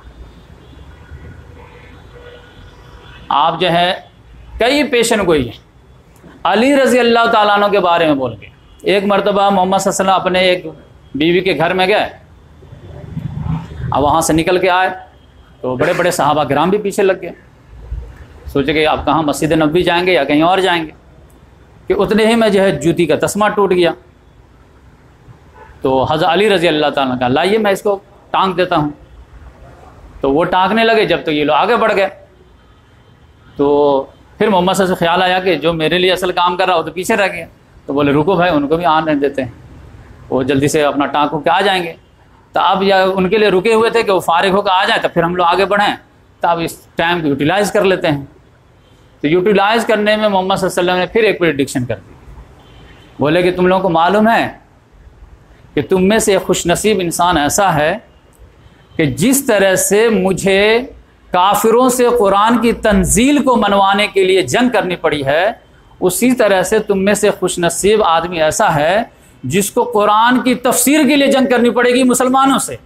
आप जो है कई पेशन गोई हैं। अली रज़ी अल्लाह ताला अन्हु के बारे में बोल गए। एक मरतबा मोहम्मद सल्लल्लाहु अलैहि वसल्लम अपने एक बीवी के घर में गए, अब वहाँ से निकल के आए तो बड़े बड़े सहाबा किराम भी पीछे लग गए। सोचे कि आप कहाँ मस्जिद नबी जाएंगे या कहीं और जाएंगे, कि उतने ही में जो है जूती का तस्मा टूट गया। तो हज़रत अली रज़ी अल्लाह ताला का लाइए मैं इसको टांग देता हूँ। तो वो टाँगने लगे, जब तो ये लोग आगे बढ़ गए। तो फिर मोहम्मद से ख्याल आया कि जो मेरे लिए असल काम कर रहा हो तो पीछे रह गया। तो बोले रुको भाई, उनको भी आने देते हैं, वो जल्दी से अपना टाँग होकर आ जाएंगे। तो अब या उनके लिए रुके हुए थे कि वो फारिग होकर आ जाए, तो फिर हम लोग आगे बढ़ें, तो अब इस टाइम को यूटिलाइज़ कर लेते हैं। तो यूटिलाइज़ करने में मोहम्मद सल्लल्लाहु अलैहि वसल्लम ने फिर एक प्रेडिक्शन कर दी। बोले कि तुम लोगों को मालूम है कि तुम में से एक खुशनसीब इंसान ऐसा है कि जिस तरह से मुझे काफिरों से कुरान की तंजील को मनवाने के लिए जंग करनी पड़ी है, उसी तरह से तुम में से खुशनसीब आदमी ऐसा है जिसको कुरान की तफसीर के लिए जंग करनी पड़ेगी मुसलमानों से।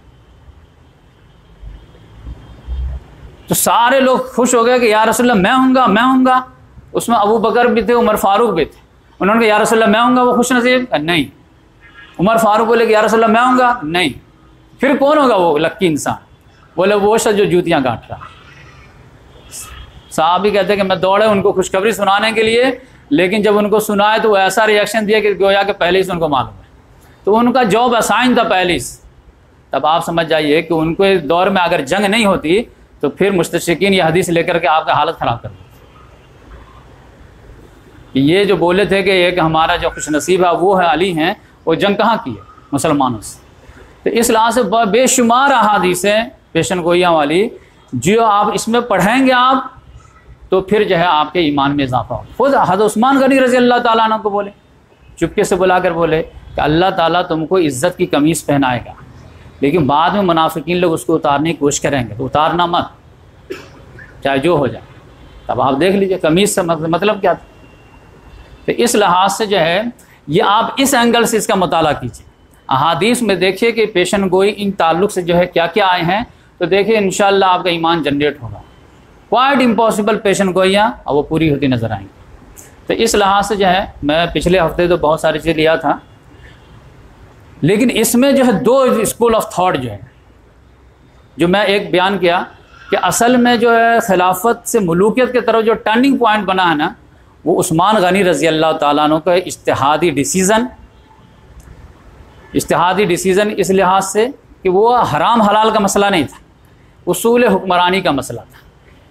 तो सारे लोग खुश हो गए कि या रसूलल्लाह मैं हूँगा मैं हूँगा। उसमें अबू बकर भी थे, उमर फारूक भी थे। उन्होंने कहा या रसूलल्लाह मैं हूँगा वो खुश नसीब? नहीं। उमर फारूक बोले कि या रसूलल्लाह मैं हूँगा? नहीं। फिर कौन होगा वो लक्की इंसान? बोले वो शख्स जो जूतियाँ काट रहा। साहब भी कहते हैं कि मैं दौड़े उनको खुशखबरी सुनाने के लिए, लेकिन जब उनको सुनाए तो वो ऐसा रिएक्शन दिया कि गोया कि पहले ही से उनको मालूम है। तो उनका जॉब असाइन था पहले से। तब आप समझ जाइए कि उनको दौर में अगर जंग नहीं होती तो फिर मुस्तशरिकीन ये हदीस लेकर के आपका हालत ख़राब कर देते। ये जो बोले थे कि एक हमारा जो खुशनसीब है वो है अली हैं, वो जंग कहाँ की है? मुसलमानों से। तो इस लिहाज से बेशुमार अहादीसें पेशन गोइयाँ वाली जो आप इसमें पढ़ेंगे आप, तो फिर जो है आपके ईमान में इजाफा हो। खुद हज़रत उस्मान गनी रज़ी अल्लाह ताला अन्हु को बोले, चुपके से बुला कर बोले कि अल्लाह ताला तुमको इज़्ज़त की कमीज़ पहनाएगा, लेकिन बाद में मुनाफिकीन लोग उसको उतारने की कोशिश करेंगे, तो उतारना मत, चाहे जो हो जाए। तब आप देख लीजिए कमीज़ से मतलब क्या था। तो इस लिहाज से जो है ये आप इस एंगल से इसका मुताला कीजिए। अहादीस में देखिए कि पेशन गोई इन ताल्लुक़ से जो है क्या क्या आए हैं, तो देखिए इंशाअल्लाह आपका ईमान जनरेट होगा। क्वाइट इम्पॉसिबल पेशन गोइयाँ और वो पूरी होती नज़र आएंगी। तो इस लिहाज से जो है मैं पिछले हफ्ते तो बहुत सारी चीज़ लिया था, लेकिन इसमें जो है दो स्कूल ऑफ थॉट जो है, जो मैं एक बयान किया कि असल में जो है खिलाफत से मुलूकियत की तरफ जो टर्निंग पॉइंट बना है ना, वो उस्मान गनी रज़ी अल्लाह ताला अन्हु का इज्तिहादी डिसीज़न इज्तिहादी डिसीज़न इस लिहाज से कि वो हराम हलाल का मसला नहीं था, उसूल हुक्मरानी का मसला था।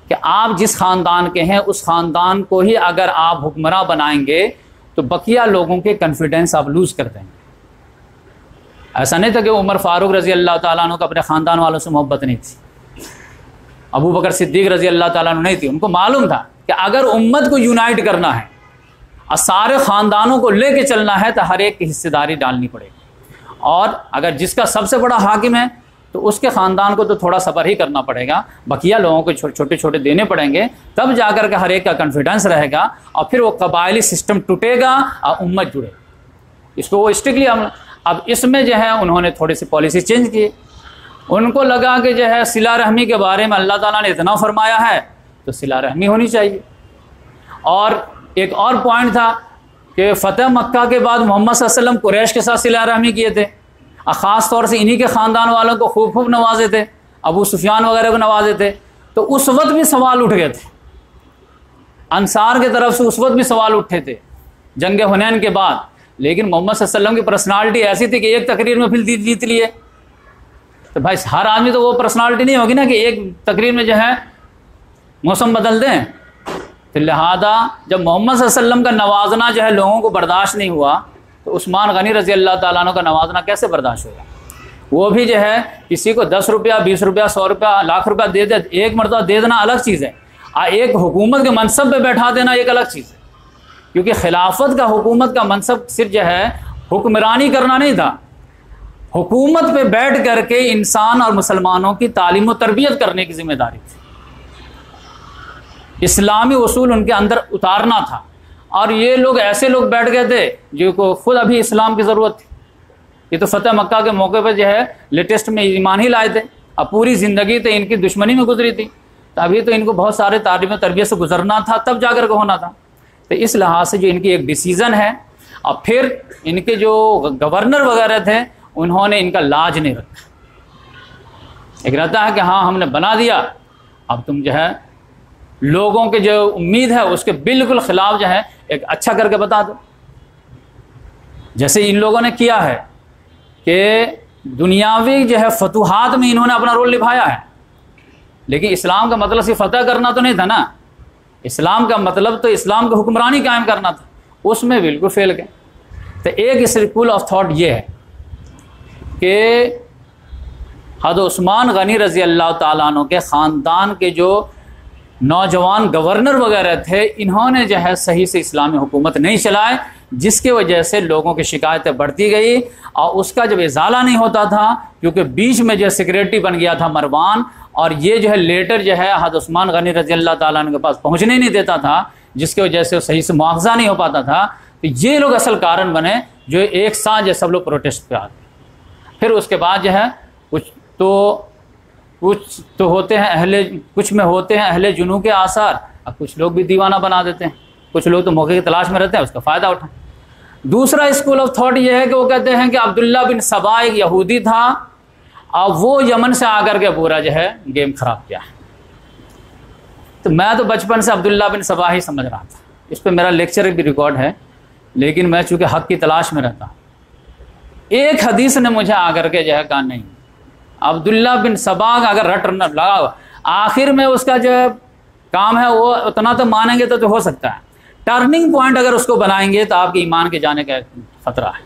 कि आप जिस ख़ानदान के हैं उस ख़ानदान को ही अगर आप हुक्मरान बनाएंगे तो बकिया लोगों के कॉन्फिडेंस आप लूज़ कर देंगे। ऐसा नहीं था कि उमर फ़ारूक रज़ी अल्लाह ताला अन्हु को अपने ख़ानदान वालों से मोहब्बत नहीं थी, अबू बकर सिद्दीक़ रज़ी अल्लाह ताला अन्हु नहीं थी। उनको मालूम था कि अगर उम्मत को यूनाइट करना है और सारे ख़ानदानों को लेके चलना है तो हर एक की हिस्सेदारी डालनी पड़ेगी, और अगर जिसका सबसे बड़ा हाकिम है तो उसके ख़ानदान को तो थोड़ा सब्र ही करना पड़ेगा, बकिया लोगों को छोटे छोटे देने पड़ेंगे, तब जाकर के हर एक का कॉन्फिडेंस रहेगा और फिर वो कबायली सिस्टम टूटेगा और उम्मत जुड़ेगी। इसको वो स्ट्रिक्टली हम अब इसमें जो है उन्होंने थोड़ी सी पॉलिसी चेंज की। उनको लगा कि जो है सिला रहमी के बारे में अल्लाह ताला ने इतना फरमाया है तो सिला रहमी होनी चाहिए। और एक और पॉइंट था कि फ़तेह मक्का के बाद मोहम्मद सल्लल्लाहु अलैहि वसल्लम कुरैश के साथ सिला रहमी किए थे और ख़ास तौर से इन्हीं के ख़ानदान वालों को खूब खूब नवाजे थे, अबू सुफियान वगैरह को नवाजे थे। तो उस वक्त भी सवाल उठ गए थे, अंसार के तरफ से उस वक्त भी सवाल उठे थे जंग हुनैन के बाद। लेकिन मोहम्मद सल्लल्लाहु अलैहि वसल्लम की पर्सनालिटी ऐसी थी कि एक तकरीर में फिर जीत लिए। तो भाई हर आदमी तो वो पर्सनालिटी नहीं होगी ना कि एक तकरीर में जो है मौसम बदल दें। तो लिहाजा जब मोहम्मद सल्लल्लाहु अलैहि वसल्लम का नवाजना जो है लोगों को बर्दाश्त नहीं हुआ तो उस्मान गनी रज़ी अल्लाह ताला अन्हु का नवाजना कैसे बर्दाश्त होगा। वो भी जो है किसी को दस रुपया बीस रुपया सौ रुपया लाख रुपया दे दे, एक मरतबा दे देना अलग चीज़ है, और एक हुकूमत के मनसब पे बैठा देना एक अलग चीज़ है। क्योंकि खिलाफत का हुकूमत का मनसब सिर्फ जो है हुक्मरानी करना नहीं था, हुकूमत पे बैठ करके इंसान और मुसलमानों की तालीम व तरबियत करने की जिम्मेदारी थी, इस्लामी उसूल उनके अंदर उतारना था। और ये लोग ऐसे लोग बैठ गए थे जो को खुद अभी इस्लाम की ज़रूरत थी। ये तो फ़तेह मक्का के मौके पर जो है लेटेस्ट में ईमान ही लाए थे, अब पूरी ज़िंदगी तो इनकी दुश्मनी में गुजरी थी, तो अभी तो इनको बहुत सारे तालीम तरबियत से गुजरना था, तब जाकर के होना था। तो इस लिहाज से जो इनकी एक डिसीज़न है, और फिर इनके जो गवर्नर वगैरह थे उन्होंने इनका लाज नहीं रखा। एक रहता है कि हाँ हमने बना दिया, अब तुम जो है लोगों के जो उम्मीद है उसके बिल्कुल ख़िलाफ़ जो है एक अच्छा करके बता दो। जैसे इन लोगों ने किया है कि दुनियावी जो है फतूहात में इन्होंने अपना रोल निभाया है, लेकिन इस्लाम का मतलब सिर्फ फतह करना तो नहीं था ना, इस्लाम का मतलब तो इस्लाम की हुक्मरानी कायम करना था, उसमें बिल्कुल फेल गए। तो एक स्कूल ऑफ थॉट ये है कि हज़रत उस्मान गनी रज़ी अल्लाह ताला अन्हु के ख़ानदान के जो नौजवान गवर्नर वगैरह थे इन्होंने जो है सही से इस्लामी हुकूमत नहीं चलाए, जिसके वजह से लोगों की शिकायतें बढ़ती गई और उसका जब इजाला नहीं होता था, क्योंकि बीच में जो सेक्रेटरी बन गया था मरवान, और ये जो है लेटर जो है हज़रत उस्मान गनी रज़ी अल्लाह ताला अन्हु के पास पहुँचने नहीं देता था, जिसकी वजह से सही से मुआवजा नहीं हो पाता था। तो ये लोग असल कारण बने जो एक साथ जो सब लोग प्रोटेस्ट पे आते। फिर उसके बाद जो है कुछ तो कुछ तो होते हैं अहले कुछ में होते हैं अहले जुनू के आसार, और कुछ लोग भी दीवाना बना देते हैं, कुछ लोग तो मौके की तलाश में रहते हैं, उसका फ़ायदा उठाएं। दूसरा स्कूल ऑफ थॉट ये है कि वो कहते हैं कि अब्दुल्ला बिन सबा एक यहूदी था और वो यमन से आकर के पूरा जो है गेम ख़राब किया। तो मैं तो बचपन से अब्दुल्ला बिन सबा ही समझ रहा था, इस पर मेरा लेक्चर भी रिकॉर्ड है, लेकिन मैं चूँकि हक़ की तलाश में रहता हूँ। एक हदीस ने मुझे आकर के जो है कहा नहीं, अब्दुल्ला बिन सबा का अगर रट न लगा आखिर में उसका जो काम है वो उतना तो मानेंगे तो, तो हो सकता है, टर्निंग पॉइंट अगर उसको बनाएंगे तो आपके ईमान के जाने का खतरा है।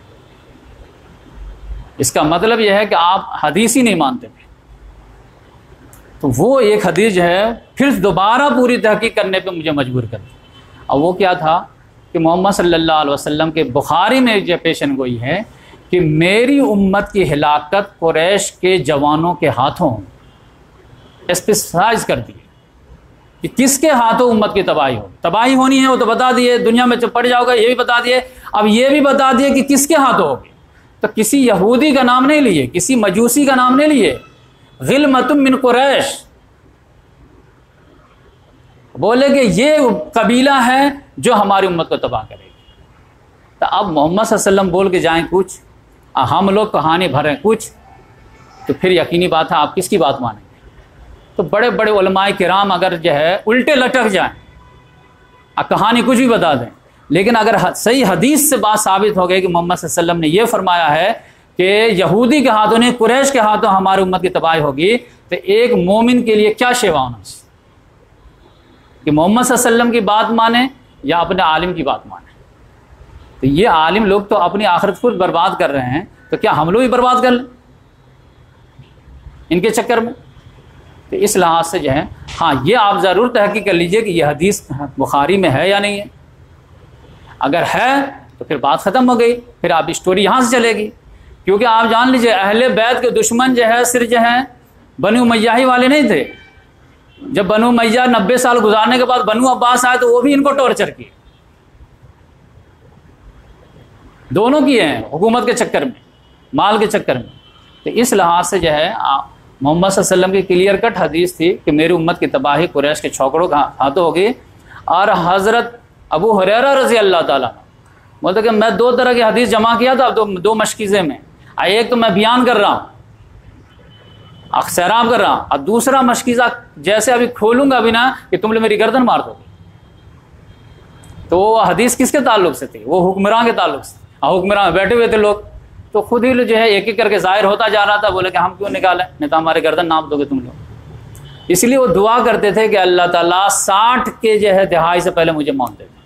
इसका मतलब यह है कि आप हदीस ही नहीं मानते थे। तो वो एक हदीस जो है फिर दोबारा पूरी तहकीक करने पे मुझे मजबूर कर दी, और वो क्या था कि मोहम्मद सल्लल्लाहु अलैहि वसल्लम के बुखारी में जो पेशन गोई है कि मेरी उम्मत की हिलाकत कुरैश के जवानों के हाथों, स्पेसिफाइज कर दिए कि किसके हाथों उम्मत की तबाही हो तबाही होनी है, वो तो बता दिए, दुनिया में जब पड़ जाओगे ये भी बता दिए, अब ये भी बता दिए कि किसके हाथों होगी। तो किसी यहूदी का नाम नहीं लिए, किसी मजूसी का नाम नहीं लिए, गिलमतुम मिन कुरैश, बोले कि ये कबीला है जो हमारी उम्मत को तबाह करेगी। तो अब मोहम्मद सल्लल्लाहु अलैहि वसल्लम बोल के जाएं कुछ, हम लोग कहानी भरें कुछ, तो फिर यकीनी बात है आप किसकी बात मानेंगे। तो बड़े बड़े उलमाए किराम अगर जो है उल्टे लटक जाएं और कहानी कुछ भी बता दें, लेकिन अगर सही हदीस से बात साबित हो गई कि मोहम्मद सल्लल्लाहु अलैहि वसल्लम ने यह फरमाया है कि यहूदी के हाथों ने कुरैश के हाथों हमारी उम्मत की तबाही होगी, तो एक मोमिन के लिए क्या शेवा होना चाहिए। कि मोहम्मद सल्लल्लाहु अलैहि वसल्लम की बात माने या अपने आलिम की बात माने। तो ये आलिम लोग तो अपनी आखिरत खुद बर्बाद कर रहे हैं, तो क्या हम लोग भी बर्बाद कर लें इनके चक्कर में? तो इस लिहाज से जो है, हाँ ये आप ज़रूर तहकीक कर लीजिए कि यह हदीस बुखारी में है या नहीं है। अगर है तो फिर बात ख़त्म हो गई, फिर आप स्टोरी यहाँ से चलेगी। क्योंकि आप जान लीजिए अहले बैत के दुश्मन जो है सिर्फ जो है बनु उमय्या ही वाले नहीं थे। जब बनु उमय्या नब्बे साल गुजारने के बाद बनु अब्बास आए तो वो भी इनको टॉर्चर किए, दोनों किए हैं हुकूमत के चक्कर में, माल के चक्कर में। तो इस लिहाज से जो है मोहम्मद सल्लल्लाहु अलैहि वसल्लम की क्लियर कट हदीस थी कि मेरी उम्मत की तबाही कुरैश के छौकड़ों हाथों होगी। और हज़रत अबू हुरैरा रज़ी अल्लाह ताला बोलते कि मैं दो तरह की हदीस जमा किया था दो, दो मशकीज़े में। एक तो मैं बयान कर रहा हूँ, अक्सराम कर रहा हूँ, और दूसरा मशकीज़ा जैसे अभी खोलूंगा भी ना कि तुम लोग मेरी गर्दन मार दोगे। तो वो हदीस किसके ताल्लुक से थी? वो हुक्मरान के ताल्लुक से। और हुक्मरान बैठे हुए थे लोग, तो खुद ही जो है एक एक करके जाहिर होता जा रहा था। बोले कि हम क्यों निकालें, नहीं तो हमारे गर्दन नाप दोगे तुम लोग। इसलिए वो दुआ करते थे कि अल्लाह ताला साठ के जो है दिहाई से पहले मुझे मौत दे दे,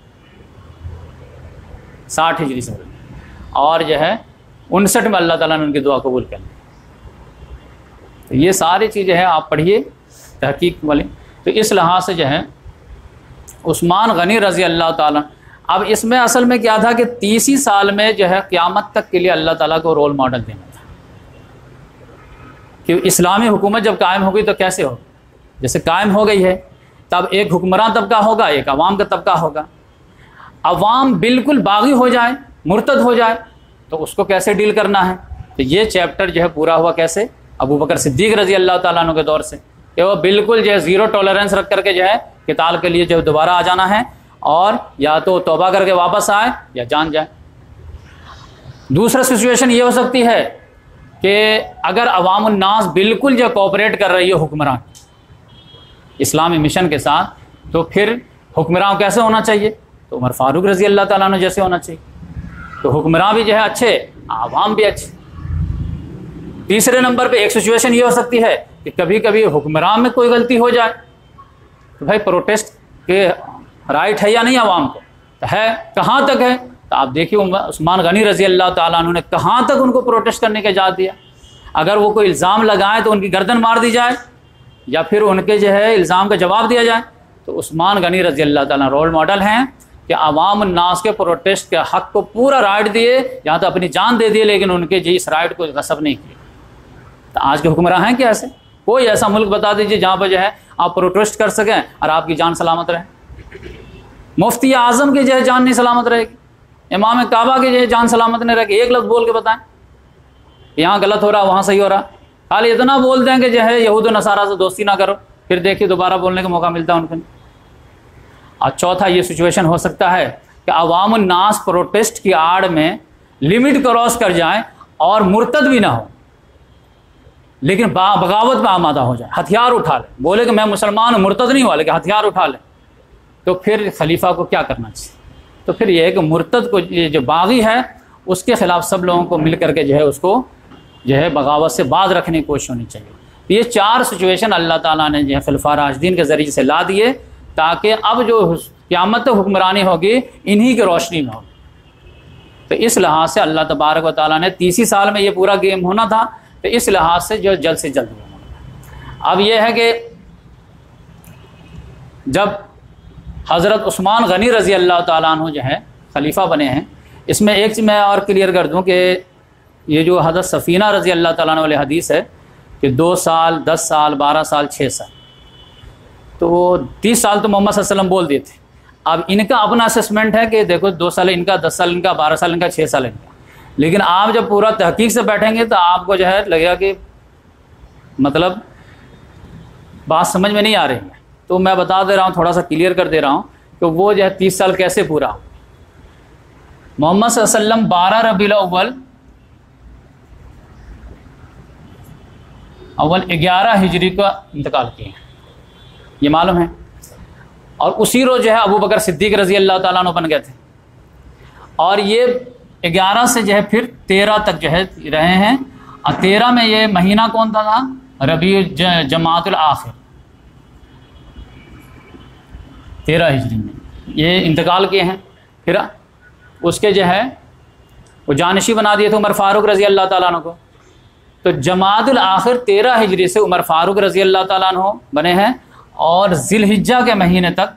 साठ हिजरी से पहले। और जो है उनसठ में अल्लाह ताला ने उनकी दुआ कबूल कर ली। तो ये सारी चीज़ें हैं, आप पढ़िए तहकीक वाली। तो इस लिहाज से जो है उस्मान गनी रज़ी अल्लाह ताला, अब इसमें असल में क्या था कि तीस साल में जो है क़यामत तक के लिए अल्लाह ताला को रोल मॉडल देना था कि इस्लामी हुकूमत जब कायम हो गई तो कैसे हो। जैसे कायम हो गई है तब एक हुक्मरान तबका होगा, एक अवाम का तबका होगा। अवाम बिल्कुल बागी हो जाए, मुर्तद हो जाए, तो उसको कैसे डील करना है। तो ये चैप्टर जो है पूरा हुआ कैसे, अबू बकर सिद्दीक़ रज़ी अल्लाह ताला अन्हु के दौर से, कि वो बिल्कुल जो है ज़ीरो टॉलरेंस रख करके जो है क़िताल के लिए जो है दोबारा आ जाना है, और या तो तौबा करके वापस आए या जान जाए। दूसरा सिचुएशन ये हो सकती है कि अगर अवामुन नास बिल्कुल जो कोऑपरेट कर रही है हुक्मरान इस्लामी मिशन के साथ, तो फिर हुक्मरान कैसे होना चाहिए? तो उमर फारूक रज़ी अल्लाह ताला अन्हु जैसे होना चाहिए। तो हुक्मरान भी जो है अच्छे, आवाम भी अच्छे। तीसरे नंबर पे एक सिचुएशन ये हो सकती है कि कभी कभी हुक्मरान में कोई गलती हो जाए, तो भाई प्रोटेस्ट के राइट है या नहीं आवाम को? तो है, कहाँ तक है? तो आप देखिए उस्मान गनी रज़ी अल्लाह ताला अन्हु ने कहाँ तक उनको प्रोटेस्ट करने की इजाज़त दिया। अगर वो कोई इल्ज़ाम लगाए तो उनकी गर्दन मार दी जाए, या फिर उनके जो है इल्ज़ाम का जवाब दिया जाए। तो उस्मान गनी रज़ी अल्लाह ताला रोल मॉडल हैं कि अवाम नास के प्रोटेस्ट के हक़ को पूरा राइट दिए, यहाँ तो अपनी जान दे दिए, लेकिन उनके जी इस राइट को गसब नहीं किया। तो आज के हुक्मरान हैं क्या ऐसे? कोई ऐसा मुल्क बता दीजिए जहाँ पर जो है आप प्रोटेस्ट कर सकें और आपकी जान सलामत रहे। मुफ्ती आज़म की जो है जान नहीं सलामत रहेगी, इमाम काबा की जो है जान सलामत नहीं रहेगी। एक लफ्ज़ बोल के बताएं यहाँ गलत हो रहा, वहाँ सही हो रहा। खाली इतना बोल दें कि जो है यहूद व नसारा से दोस्ती ना करो, फिर देखिए दोबारा बोलने का मौका मिलता है उनको। और चौथा ये सिचुएशन हो सकता है कि अवाम नास प्रोटेस्ट की आड़ में लिमिट क्रॉस कर जाए और मुर्तद भी ना हो, लेकिन बगावत में आमादा हो जाए, हथियार उठा ले, बोले कि मैं मुसलमान हूँ, मुर्तद नहीं हुआ लेकिन हथियार उठा ले। तो फिर खलीफा को क्या करना चाहिए? तो फिर यह है कि मुर्तद को, ये जो बागी है उसके ख़िलाफ़ सब लोगों को मिल करके जो है उसको जो है बगावत से बाज रखने की कोशिश होनी चाहिए। तो ये चार सिचुएशन अल्लाह ताला ने जो है खुलफा राशिदीन के ज़रिए से ला दिए, ताकि अब जो क़यामत हुक्मरानी होगी इन्हीं की रोशनी में हो। तो इस लिहाज से अल्लाह तबारक व तआला ने तीस साल में ये पूरा गेम होना था, तो इस लिहाज से जो जल्द से जल्द होना। अब यह है कि जब हज़रत उस्मान गनी रज़ी अल्लाह ताला अन्हु जो है खलीफा बने हैं, इसमें एक चीज़ मैं और क्लियर कर दूं कि ये जो हज़रत सफ़ीना रज़ी अल्लाह ताला अन्हु वाली हदीस है कि दो साल, दस साल, बारह साल, छः साल, तो तीस साल तो मोहम्मद सल्लल्लाहु अलैहि वसल्लम बोल दिए थे। अब इनका अपना असेसमेंट है कि देखो दो साल इनका, दस साल इनका, बारह साल इनका, छः साल इनका। लेकिन आप जब पूरा तहकीक से बैठेंगे तो आपको जो है लगेगा कि मतलब बात समझ में नहीं आ रही है। तो मैं बता दे रहा हूँ, थोड़ा सा क्लियर कर दे रहा हूँ कि वो जो है तीस साल कैसे पूरा। मोहम्मद सल्लल्लाहु अलैहि वसल्लम बारह रबीउल अव्वल अव्वल ग्यारह हिजरी का इंतकाल किए हैं, ये मालूम है। और उसी रोज़ जो है अबू बकर सिद्दीक़ रज़ी अल्लाह ताला अन्हु बन गए थे। और ये ग्यारह से जो है फिर तेरह तक जो है रहे हैं। और तेरह में ये महीना कौन था, था? रबी जमातुल आखिर। तेरह हिजरी में ये इंतकाल किए हैं। फिर उसके जो है वो जानशी बना दिए थे उमर फ़ारूक रज़ी अल्लाह ताला अन्हु को। तो जमादुल आखिर तेरह हिजरी से उमर फ़ारूक रज़ी अल्लाह ताला अन्हु बने हैं और ज़िलहिज्जा के महीने तक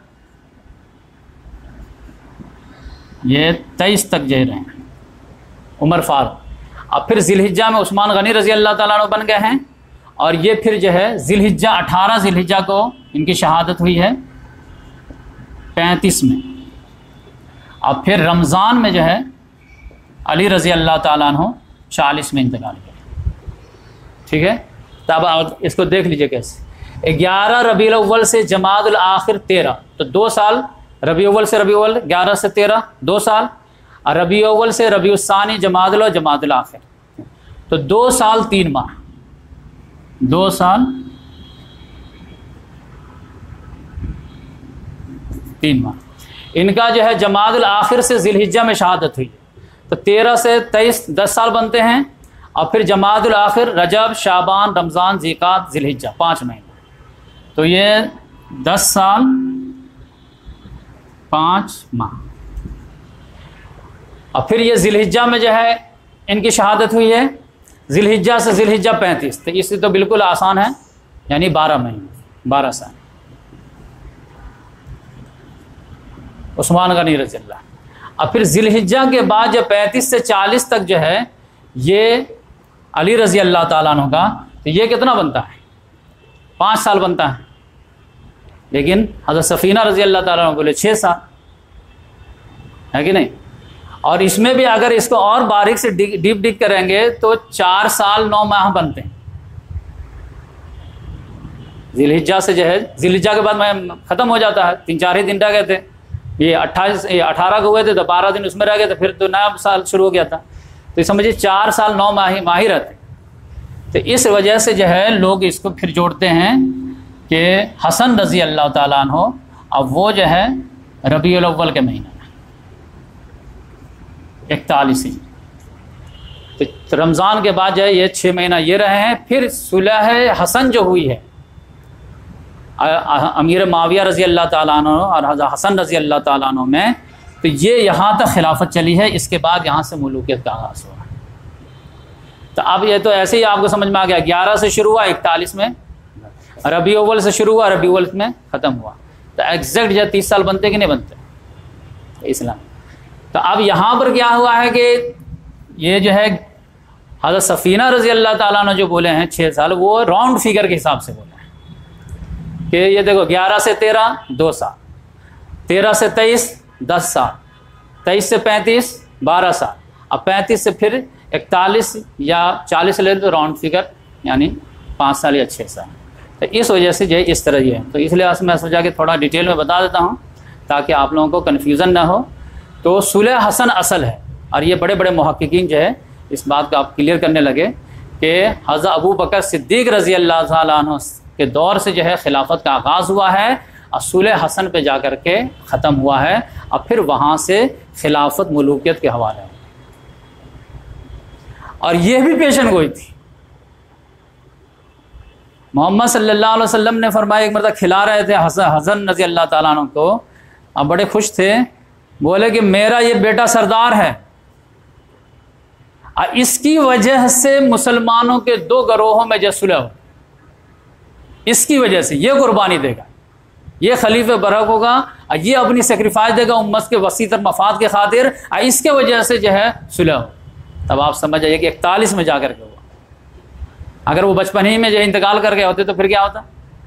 ये तेईस तक जे रहे हैं उमर फ़ारूक। अब फिर ज़िलहिज्जा में उस्मान गनी रज़ी अल्लाह ताला अन्हु बन गए हैं और ये फिर जो है ज़िलहिज्जा अठारह ज़िलहिज्जा को इनकी शहादत हुई है पैंतीस में। अब फिर रमज़ान में जो है अली रज़ी अल्लाह ताला अन्हु चालीस में इंतकाल किया। ठीक है, तब आप इसको देख लीजिए कैसे। ग्यारह रबीउल अव्वल से जमादुल आखिर तेरह, तो दो साल। रबीउल अव्वल से रबीउल अव्वल ग्यारह से तेरह दो साल, और रबीउल अव्वल से रबीउल सानी जमादुल और जमादुल आखिर, तो दो साल तीन माह दो साल तीन माह इनका जो है जमादुल आखिर से ज़िलहिज्जा में शहादत हुई। तो तेरह से तेईस दस साल बनते हैं। और फिर जमादुल आखिर रजब शाबान रमज़ान ज़िकात ज़िलहिज्जा पाँच महीने, तो ये दस साल पाँच माह। और फिर ये ज़िलहिज्जा में जो है इनकी शहादत हुई है। ज़िलहिज्जा से ज़िलहिज्जा पैंतीस, तो इससे तो बिल्कुल आसान है, यानी बारह महीने बारह साल। उस्मान गनी रज़ी अल्लाह। अब फिर ज़िलहिज्जा के बाद जब पैंतीस से चालीस तक जो है ये अली रज़ी अल्लाह ताला अन्हु का, तो ये कितना बनता है? पाँच साल बनता है। लेकिन हज़रत सफ़ीना रज़ी अल्लाह ताला अन्हु बोले छः साल, है कि नहीं? और इसमें भी अगर इसको और बारीक से डीप डीप करेंगे तो चार साल नौ माह बनते हैं। ज़िलहिज्जा से जो है ज़िलहिज्जा के बाद में ख़त्म हो जाता है, तीन चार ही दिन रह गए थे। ये अट्ठाईस ये अठारह को हुए थे तो बारह दिन उसमें रह गए थे, फिर तो नया साल शुरू हो गया था। तो समझिए चार साल नौ माही माही रहते। तो इस वजह से जो है लोग इसको फिर जोड़ते हैं कि हसन रज़ी अल्लाह ताला अन्हु, अब वो जो है रबीउल अव्वल के महीने में इकतालीस ही, तो रमज़ान के बाद जो है ये छः महीना ये रहे हैं। फिर सुलह हसन जो हुई है अमीर माविया रज़ी अल्लाह ताला अन्हु और हसन रज़ी अल्लाह ताला अन्हु में, तो ये यहाँ तक खिलाफत चली है। इसके बाद यहाँ से मुलूकियत का आगाज़ हुआ। तो अब ये तो ऐसे ही आपको समझ में आ गया, ग्यारह से शुरू हुआ इकतालीस में, रबीउल अव्वल से शुरू हुआ रबीउल अव्वल में ख़त्म हुआ। तो एग्जैक्ट जो तीस साल बनते कि नहीं बनते इस्लाम। तो अब यहाँ पर क्या हुआ है कि ये जो है हज़रत सफ़ीना रज़ी अल्लाह ताला अन्हु जो बोले हैं छः साल, वो राउंड फिगर के हिसाब से बोले हैं कि ये देखो ग्यारह से तेरह दो साल, तेरह से तेईस दस साल, तेईस से पैंतीस बारह साल, अब पैंतीस से फिर इकतालीस या चालीस ले तो राउंड फिगर यानी पाँच साल या छः साल। तो इस वजह से जो है इस तरह ये है। तो इसलिए मैं सोचा कि थोड़ा डिटेल में बता देता हूँ ताकि आप लोगों को कन्फ्यूज़न ना हो। तो सुलह हसन असल है, और ये बड़े बड़े मुहक्किकीन जो है इस बात को आप क्लियर करने लगे कि हज़रत अबू बकर सिद्दीक़ रज़ी अल्लाह ताला अन्हु के दौर से जो है खिलाफत का आगाज़ हुआ है और सुलह हसन पे जा कर के ख़त्म हुआ है, और फिर वहाँ से खिलाफत मुलूकियत के हवाले है। और ये भी पेशन गोई थी। मोहम्मद सल्लल्लाहु अलैहि वसल्लम ने फरमाया, एक मरतबा खिला रहे थे हसन रज़ी अल्लाह ताला अन्हु को, अब बड़े खुश थे, बोले कि मेरा ये बेटा सरदार है और इसकी वजह से मुसलमानों के दो गिरोहों में जो सुलह हो, इसकी वजह से ये कुर्बानी देगा, ये खलीफे बरक होगा और ये अपनी सेक्रीफाइस देगा उम्मत के वसीतर मफाद के खातिर, और इसके वजह से जो है सुलह हो। तब आप समझ जाइए कि इकतालीस में जाकर के हुआ। अगर वो बचपन ही में जो इंतकाल कर गए होते तो फिर क्या होता।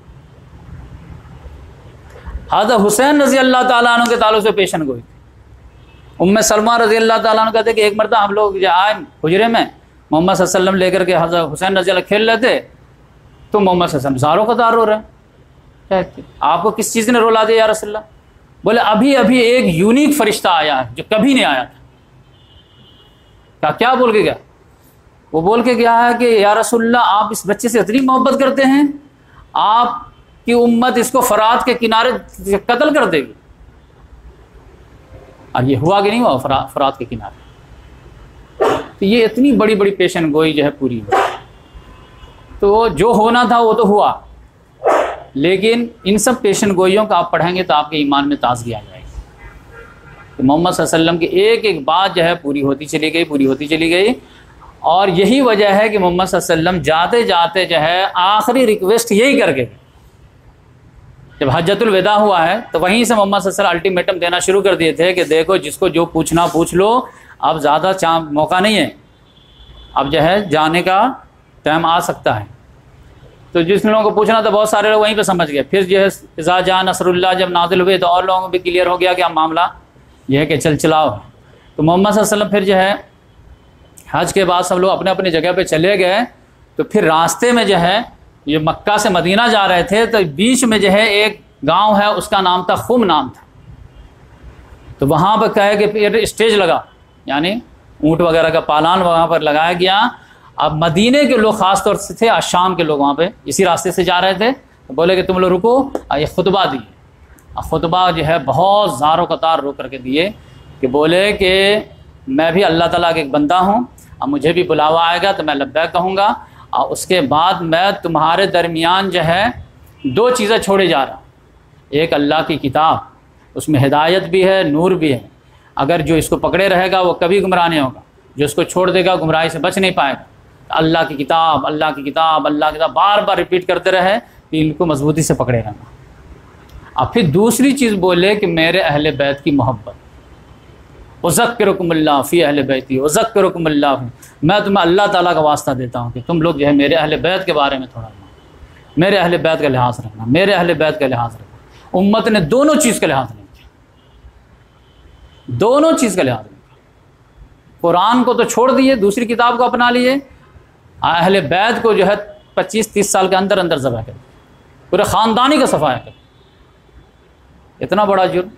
हज़रत हुसैन रज़ी अल्लाह ताला अन्हु के ताल्लुक से पेशन गोई थी। उम्मे सलमा रज़ी अल्लाह ताला अन्हु कहते कि एक मरतबा हम लोग जो आए हुजरे में, मोहम्मद सल्लल्लाहु अलैहि वसल्लम लेकर के हज़रत हुसैन रज़ी अल्लाह खेल लेते, तो मोहम्मद सल्लल्लाहु अलैहि वसल्लम ज़ारों कतार रो रहे, कहते आपको किस चीज़ ने रुला दिया या रसूलल्लाह? बोले अभी अभी एक यूनिक फरिश्ता आया है जो कभी नहीं आया था। क्या क्या बोल के गया? वो बोल के गया है कि या रसूलल्लाह आप इस बच्चे से इतनी मोहब्बत करते हैं, आपकी उम्मत इसको फरात के किनारे कत्ल कर देगी। और ये हुआ कि नहीं हुआ फरा, फरात के किनारे। तो ये इतनी बड़ी बड़ी पेशन गोई जो है पूरी हुई। तो जो होना था वो तो हुआ, लेकिन इन सब पेशन गोइयों का आप पढ़ेंगे तो आपके ईमान में ताजगी आ जाएगी कि मोहम्मद सल्लल्लाहु अलैहि वसल्लम की एक एक बात जो है पूरी होती चली गई पूरी होती चली गई। और यही वजह है कि मोहम्मद सल्लल्लाहु अलैहि वसल्लम जाते जाते जो है आखिरी रिक्वेस्ट यही करके, जब हज्जतुल विदा हुआ है तो वहीं से मोहम्मद सल्लल्लाहु अलैहि वसल्लम अल्टीमेटम देना शुरू कर दिए थे कि देखो जिसको जो पूछना पूछ लो, अब ज़्यादा चा मौका नहीं है, अब जो है जाने का टाइम आ सकता है। तो जिस लोगों को पूछना था बहुत सारे लोग वहीं पे समझ गए। फिर जो है इज़ा जा नसरुल्लाह जब नाज़िल हुए तो और लोगों को भी क्लियर हो गया कि अब मामला यह है कि चल चलाओ है। तो मोहम्मद सल्लल्लाहु अलैहि वसल्लम फिर जो है हज के बाद सब लोग अपने अपनी जगह पे चले गए। तो फिर रास्ते में जो है ये मक्का से मदीना जा रहे थे तो बीच में जो है एक गांव है, उसका नाम था खुम नाम था। तो वहाँ पर कहे कि फिर स्टेज लगा, यानी ऊँट वगैरह का पालान वहाँ पर लगाया गया। अब मदीने के लोग ख़ास तौर से थे, शाम के लोग वहाँ पे इसी रास्ते से जा रहे थे। तो बोले कि तुम लोग रुको, ये खुतबा दिए। खुतबा जो है बहुत ज़ारो कतार रो करके दिए कि बोले कि मैं भी अल्लाह ताला का एक बंदा हूँ, अब मुझे भी बुलावा आएगा तो मैं लब्बैक कहूँगा। और उसके बाद मैं तुम्हारे दरमियान जो है दो चीज़ें छोड़े जा रहा हूँ, एक अल्लाह की किताब, उसमें हिदायत भी है नूर भी है, अगर जो इसको पकड़े रहेगा वो कभी गुमराह नहीं होगा, जो इसको छोड़ देगा गुमराही से बच नहीं पाएगा। अल्लाह की किताब अल्लाह की किताब अल्लाह की किताब बार बार रिपीट करते रहे कि इनको मजबूती से पकड़े रहना। अब फिर दूसरी चीज़ बोले कि मेरे अहले बैत की मोहब्बत, उज़क्किरुकुमुल्लाह फ़ी अहले बैती उज़क्किरुकुमुल्लाह, मैं तुम्हें अल्लाह ताला का वास्ता देता हूँ कि तुम लोग जो है मेरे अहले बैत के बारे में थोड़ा, मेरे अहले बैत का लिहाज रखना, मेरे अहले बैत का लिहाज रखना। उम्मत ने दोनों चीज़ का लिहाज नहीं किया, दोनों चीज़ का लिहाज नहीं किया। कुरान को तो छोड़ दिए, दूसरी किताब को अपना लिए, अहले बैत को जो है पच्चीस तीस साल के अंदर अंदर ज़बह कर, पूरे ख़ानदानी का सफाया कर, इतना बड़ा जुर्म।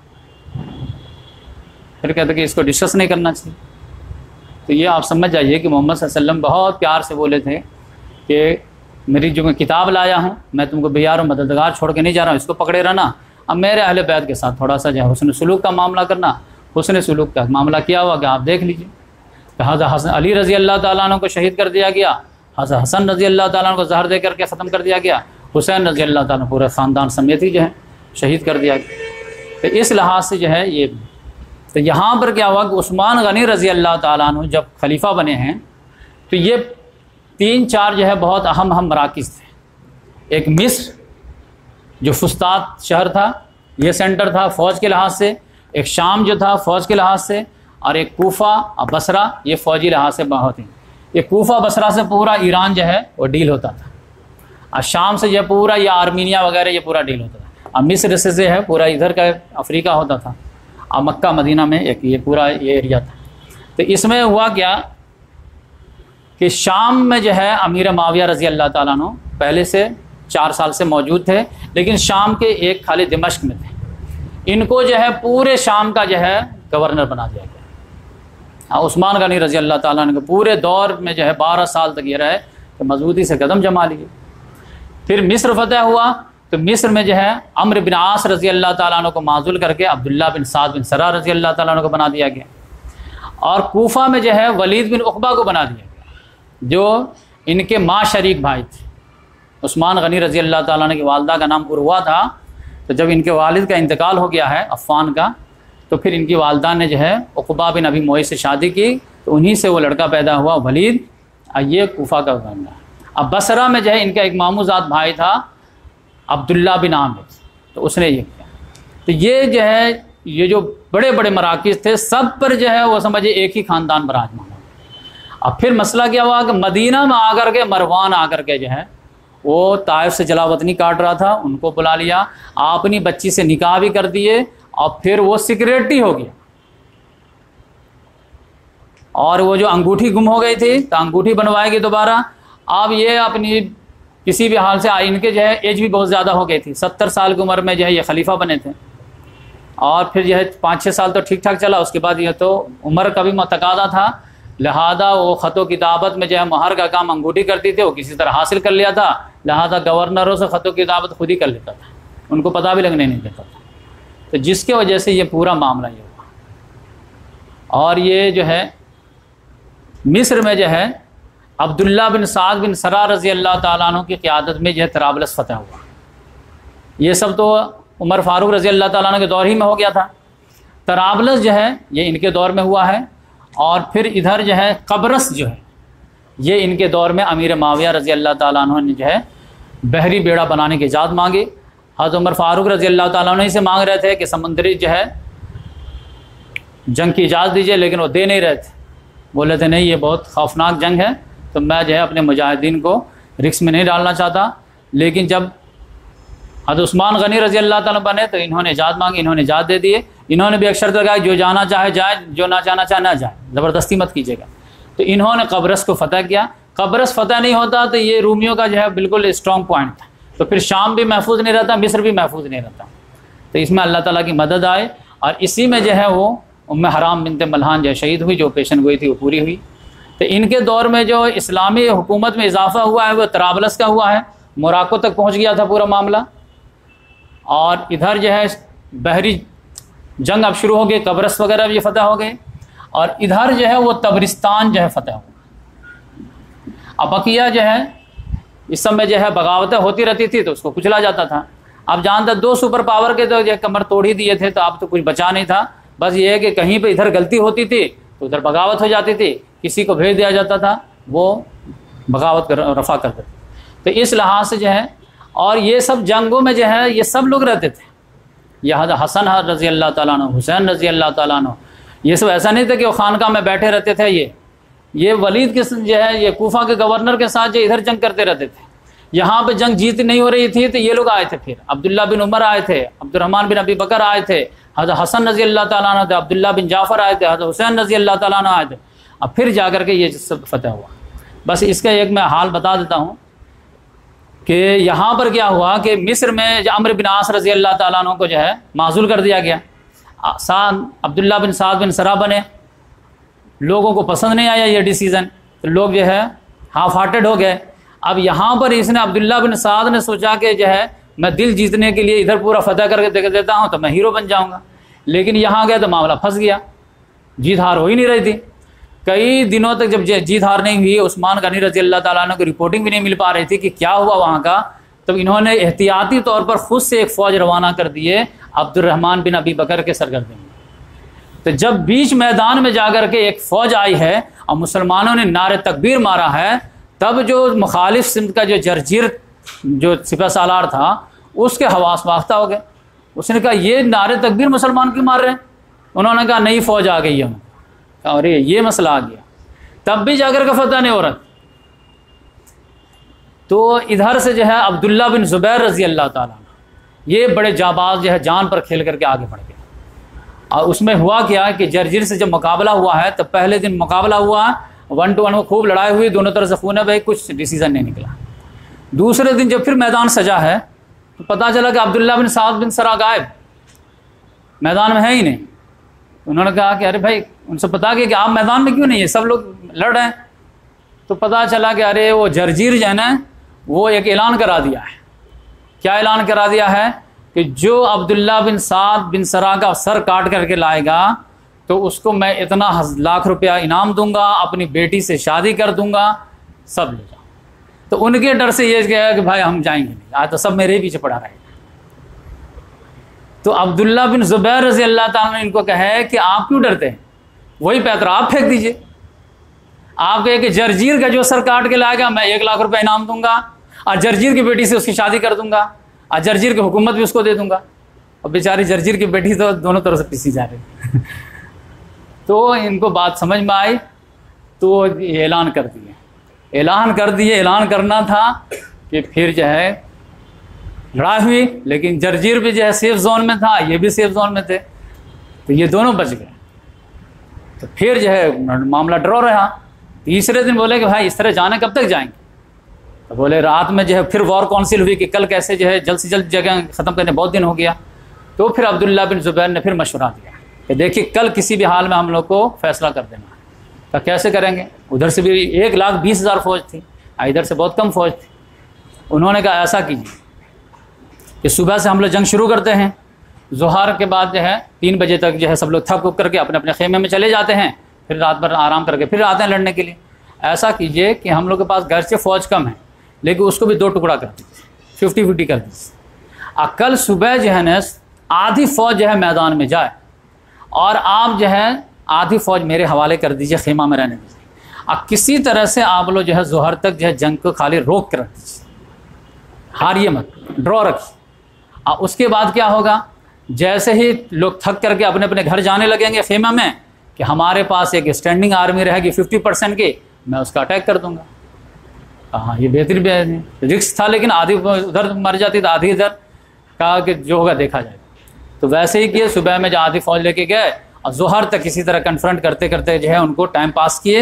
फिर कहते कि इसको डिस्कस नहीं करना चाहिए। तो ये आप समझ जाइए कि मोहम्मद सल्लल्लाहु अलैहि वसल्लम बहुत प्यार से बोले थे कि मेरी जो मैं किताब लाया हूँ, मैं तुमको बेयार और मददगार छोड़ के नहीं जा रहा हूँ, इसको पकड़े रहना। अब मेरे अहले बैत के साथ थोड़ा सा जो है हुस्न सलूक का मामला करना। हुस्न सलूक का मामला किया हुआ कि आप देख लीजिए, हज़रत हसन अली रज़ी अल्लाह ताला अन्हु को शहीद कर दिया गया, हज़रत हसन रज़ी अल्लाह ताला अन्हु को जहर दे करके ख़त्म कर दिया गया, हुसैन रज़ी अल्लाह ताला पूरे ख़ानदान समेत ही जो है शहीद कर दिया गया। तो इस लिहाज से जो है ये, तो यहाँ पर क्या हुआ कि उस्मान गनी रज़ी अल्लाह ताला अन्हु जब खलीफा बने हैं तो ये तीन चार जो है बहुत अहम अहम मराकिज़ थे। एक मिस्र जो फुस्तात शहर था, ये सेंटर था फ़ौज के लिहाज से, एक शाम जो था फ़ौज के लिहाज से, और एक कूफा और बसरा ये फ़ौजी लिहाज से बहुत ही। ये कूफा बसरा से पूरा ईरान जो है वो डील होता था, और शाम से यह पूरा ये आर्मीनिया वगैरह ये पूरा डील होता था, और मिस्र से जो है पूरा इधर का अफ्रीका होता था, और मक्का मदीना में एक ये पूरा ये एरिया था। तो इसमें हुआ क्या कि शाम में जो है अमीर माविया रज़ी अल्लाह ताला अन्हु पहले से चार साल से मौजूद थे, लेकिन शाम के एक खाली दिमश्क में थे। इनको जो है पूरे शाम का जो है गवर्नर बना दिया गया। उस्मान गनी रज़ी अल्लाह ताला अन्हु पूरे दौर में जो है बारह साल तक ये रहे, तो मजबूती से कदम जमा लिए। फिर मिस्र फतह हुआ, तो मिस्र में जो है अम्र बिन आस रज़ी अल्लाह ताला अन्हु को माज़ूल करके अब्दुल्ला बिन साद बिन सरा रज़ी अल्लाह ताला अन्हु को बना दिया गया। और कूफा में जो है वलीद बिन उक़बा को बना दिया गया, जो इनके माँ शरीक भाई थे। उस्मान गनी रज़ी अल्लाह ताला अन्हु की वालदा का नाम उर्वा था। तो जब इनके वालिद का इंतकाल हो गया है अफ़वान का, तो फिर इनकी वालदा ने जो है उक़बा बिन अबी मुअय्यद से शादी की, तो उन्हीं से वो लड़का पैदा हुआ वलीद, और ये कूफा का गवर्नर। अब बसरा में जो है इनका एक मामूज़ात भाई था अब्दुल्ला बिन आमिर, तो उसने ये किया। तो ये जो है ये जो बड़े बड़े मराकिज़ थे सब पर जो है वो समझिए एक ही ख़ानदान बराजमान हो। अब फिर मसला क्या हुआ कि मदीना में आकर के मरवान आकर के जो है वो ताइफ से जलावतनी काट रहा था, उनको बुला लिया, अपनी बच्ची से निकाह भी कर दिए, और फिर वो सिक्रेटरी हो गया। और वो जो अंगूठी गुम हो गई थी तो अंगूठी बनवाएगी दोबारा। अब ये अपनी किसी भी हाल से इनके जो है एज भी बहुत ज़्यादा हो गई थी, सत्तर साल की उम्र में जो है ये खलीफा बने थे। और फिर जो है पाँच छः साल तो ठीक ठाक चला, उसके बाद ये तो उम्र का भी मतकादा था, लिहाजा वो ख़तो किताबत में जो है मोहर का काम अंगूठी करती थी, वो किसी तरह हासिल कर लिया था, लिहाजा गवर्नरों से ख़तो किताबत खुद ही कर लेता था, उनको पता भी लगने नहीं देता था। तो जिसके वजह से ये पूरा मामला ये हुआ। और ये जो है मिस्र में जो है अब्दुल्ला बिन साद बिन सरा रज़ी अल्लाह ताला अन्हु की क़ियादत में जो है तराबलस फतह हुआ। ये सब तो उमर फ़ारूक रज़ी अल्लाह ताला अन्हु के दौर ही में हो गया था। तराबलस जो है ये इनके दौर में हुआ है, और फिर इधर जो है कब्रस जो है ये इनके दौर में अमीर माविया रज़ी अल्लाह ताला अन्हु ने जो है बहरी बेड़ा बनाने की इजाज़त मांगी। हज़रत उमर फ़ारूक रज़ी अल्लाह ताला अन्हु से मांग रहे थे कि समुद्री जो है जंग की इजाज़त दीजिए, लेकिन वो दे नहीं रहे थे। बोले थे नहीं ये बहुत खौफनाक जंग है, तो मैं जो है अपने मुजाहिदीन को रिस्क में नहीं डालना चाहता। लेकिन जब हज़रत उस्मान गनी रज़ी अल्लाह ताला बने तो इन्होंने इजाज़त मांगी, इन्होंने इजाज़त दे दिए। इन्होंने भी एक शर्त लगाई, जो जाना चाहे जाए, जो ना जाना चाहे ना जाए, ज़बरदस्ती मत कीजिएगा। तो इन्होंने कब्रस को फ़तह किया। कब्रस फ़तह नहीं होता तो ये रूमियों का जो है बिल्कुल स्ट्रॉन्ग पॉइंट था, तो फिर शाम भी महफूज नहीं रहता, मिस्र भी महफूज नहीं रहता। तो इसमें अल्लाह ताला की मदद आए, और इसी में जो है वो उम्मे हराम बिनते मल्हान जो शहीद हुई, जो पेशन गोई थी वो पूरी हुई। तो इनके दौर में जो इस्लामी हुकूमत में इजाफ़ा हुआ है वो तराबलस का हुआ है, मोराको तक पहुँच गया था पूरा मामला। और इधर जो है बहरी जंग अब शुरू हो गई, कब्रस वगैरह भी फ़तह हो गए, और इधर जो है वो तबरिस्तान जो है फ़तह हुआ। अब बकिया जो है इस समय जो है बगावतें होती रहती थी तो उसको कुचला जाता था। अब जानते दो सुपर पावर के तो जो कमर तोड़ ही दिए थे, तो अब तो कुछ बचा नहीं था। बस ये है कि कहीं पे इधर गलती होती थी तो उधर बगावत हो जाती थी, किसी को भेज दिया जाता था, वो बगावत कर रफ़ा करते थे। तो इस लिहाज से जो है, और ये सब जंगों में जो है ये सब लोग रहते थे। यह हसन रज़ी अल्लाह ताला अन्हु, हुसैन रज़ी अल्लाह ताला अन्हु, ये सब ऐसा नहीं था कि वो खानका में बैठे रहते थे। ये ये वलीद के जो है ये कूफा के गवर्नर के साथ जो इधर जंग करते रहते थे। यहाँ पे जंग जीत नहीं हो रही थी तो ये लोग आए थे, फिर अब्दुल्ला बिन उमर आए थे, अब्दुर्रहमान बिन अबी बकर आए थे, हज़रत हसन रज़ी अल्लाह ताला अन्हु थे, अब्दुल्ला बिन जाफ़र आए थे, हज़रत हुसैन रज़ी अल्लाह ताला अन्हु आए थे। अब फिर जाकर के ये सब फतह हुआ। बस इसका एक मैं हाल बता देता हूँ कि यहाँ पर क्या हुआ कि मिस्र में अम्र बिन आस रज़ी अल्लाह ताला अन्हु को जो है माज़ूल कर दिया गया। साद अब्दुल्ला बिन साद बिन सरा बने, लोगों को पसंद नहीं आया ये डिसीज़न, तो लोग जो है हाफ हार्टेड हो गए। अब यहाँ पर इसने अब्दुल्ला बिन साद ने सोचा कि जो है मैं दिल जीतने के लिए इधर पूरा फतह करके दे देता हूँ तो मैं हीरो बन जाऊँगा। लेकिन यहाँ गया तो मामला फंस गया, जीत हार हो ही नहीं रही थी। कई दिनों तक जब जीत हार नहीं हुई, उस्मान गनी रज़ी अल्लाह ताला अन्हु को रिपोर्टिंग भी नहीं मिल पा रही थी कि क्या हुआ वहाँ का, तब तो इन्होंने एहतियाती तौर पर खुद से एक फ़ौज रवाना कर दिए अब्दुर्रहमान बिन अबी बकर के सरगर्दी में। तो जब बीच मैदान में जाकर के एक फ़ौज आई है और मुसलमानों ने नारे तकबीर मारा है, तब जो मुखालिफ सिमत का जो जर्जीर जो सिपह सालार था उसके हवास वाख्ता हो गए। उसने कहा ये नारे तकबीर मुसलमान क्यों मार रहे हैं? उन्होंने कहा नई फ़ौज आ गई है। और ये ये मसला आ गया, तब भी जाकर के फतह नहीं हो रहा। तो इधर से जो है अब्दुल्ला बिन ज़ुबैर रज़ी अल्लाह ताला ये बड़े जाबाज जो है जान पर खेल करके आगे बढ़ गए। और उसमें हुआ क्या कि जर्जीर से जब मुकाबला हुआ है तो पहले दिन मुकाबला हुआ, वन टू वन में खूब लड़ाई हुई, दोनों तरफ से खून भाई, कुछ डिसीजन नहीं निकला। दूसरे दिन जब फिर मैदान सजा है तो पता चला कि अब्दुल्ला बिन साद बिन सरा गायब, मैदान में है ही नहीं। उन्होंने कहा कि अरे भाई, उनसे पता कि आप मैदान में क्यों नहीं है, सब लोग लड़ रहे हैं। तो पता चला कि अरे वो जर्जीर जो है ना वो एक ऐलान करा दिया है। क्या ऐलान करा दिया है कि जो अब्दुल्ला बिन साद बिन सरा का सर काट करके लाएगा तो उसको मैं इतना लाख रुपया इनाम दूंगा, अपनी बेटी से शादी कर दूंगा, सब ले जाओ। तो उनके डर से ये गया कि भाई हम जाएंगे नहीं, आज तो सब मेरे ही पीछे पड़ा रहेगा। तो अब्दुल्ला बिन ज़ुबैर रज़ी अल्लाह ताला ने इनको कहा है कि आप क्यों डरते हैं, वही पैतरा आप फेंक दीजिए। आप कहे कि जर्जीर का जो सर काट के लाएगा मैं एक लाख रुपया इनाम दूंगा, और जर्जीर की बेटी से उसकी शादी कर दूंगा, और जर्जीर की हुकूमत भी उसको दे दूंगा। और बेचारी जर्जीर की बेटी तो दोनों तरफ से पिसी जा रही। तो इनको बात समझ में आई तो ऐलान कर दिए ऐलान कर दिए ऐलान करना था कि फिर जो है लड़ाई हुई, लेकिन जर्जीर भी जो है सेफ जोन में था, ये भी सेफ जोन में थे, तो ये दोनों बच गए। तो फिर जो है मामला ड्रॉ रहा। तीसरे दिन बोले कि भाई इस तरह जाने कब तक जाएंगे? तो बोले रात में जो है फिर वॉर काउंसिल हुई कि कल कैसे जो है जल्द से जल्द जगह ख़त्म करने, बहुत दिन हो गया। तो फिर अब्दुल्ला बिन ज़ुबैर ने फिर मशवरा दिया कि देखिए कल किसी भी हाल में हम लोग को फैसला कर देना है। तो कैसे करेंगे? उधर से भी एक लाख बीस हज़ार फौज थी, इधर से बहुत कम फौज थी। उन्होंने कहा ऐसा कीजिए कि सुबह से हम लोग जंग शुरू करते हैं, ज़ोहर के बाद जो है तीन बजे तक जो है सब लोग थक उक करके अपने अपने खेमे में चले जाते हैं, फिर रात भर आराम करके फिर आते हैं लड़ने के लिए। ऐसा कीजिए कि हम लोग के पास घर से फ़ौज कम है, लेकिन उसको भी दो टुकड़ा कर दीजिए, फिफ्टी फिफ्टी कर दीजिए। और कल सुबह जो है न आधी फ़ौज जो है मैदान में जाए और आप जो है आधी फ़ौज मेरे हवाले कर दीजिए, खेमा में रहने दीजिए। अब किसी तरह से आप लोग जो है जोहर तक जो है जंग को खाली रोक कर रख दीजिए, हारिए मत, ड्रॉ रखिए। और उसके बाद क्या होगा, जैसे ही लोग थक करके अपने अपने घर जाने लगेंगे खेमा में कि हमारे पास एक स्टैंडिंग आर्मी रहेगी फिफ्टी परसेंट की, मैं उसका अटैक कर दूंगा। हाँ, ये बेहतरीन रिस्क था, लेकिन आधी उधर मर जाती तो आधी इधर, कहा कि जो होगा देखा जाएगा। तो वैसे ही किए, सुबह में जो आधी फौज लेके गए और जोहर तक किसी तरह कन्फ्रंट करते करते जो है उनको टाइम पास किए।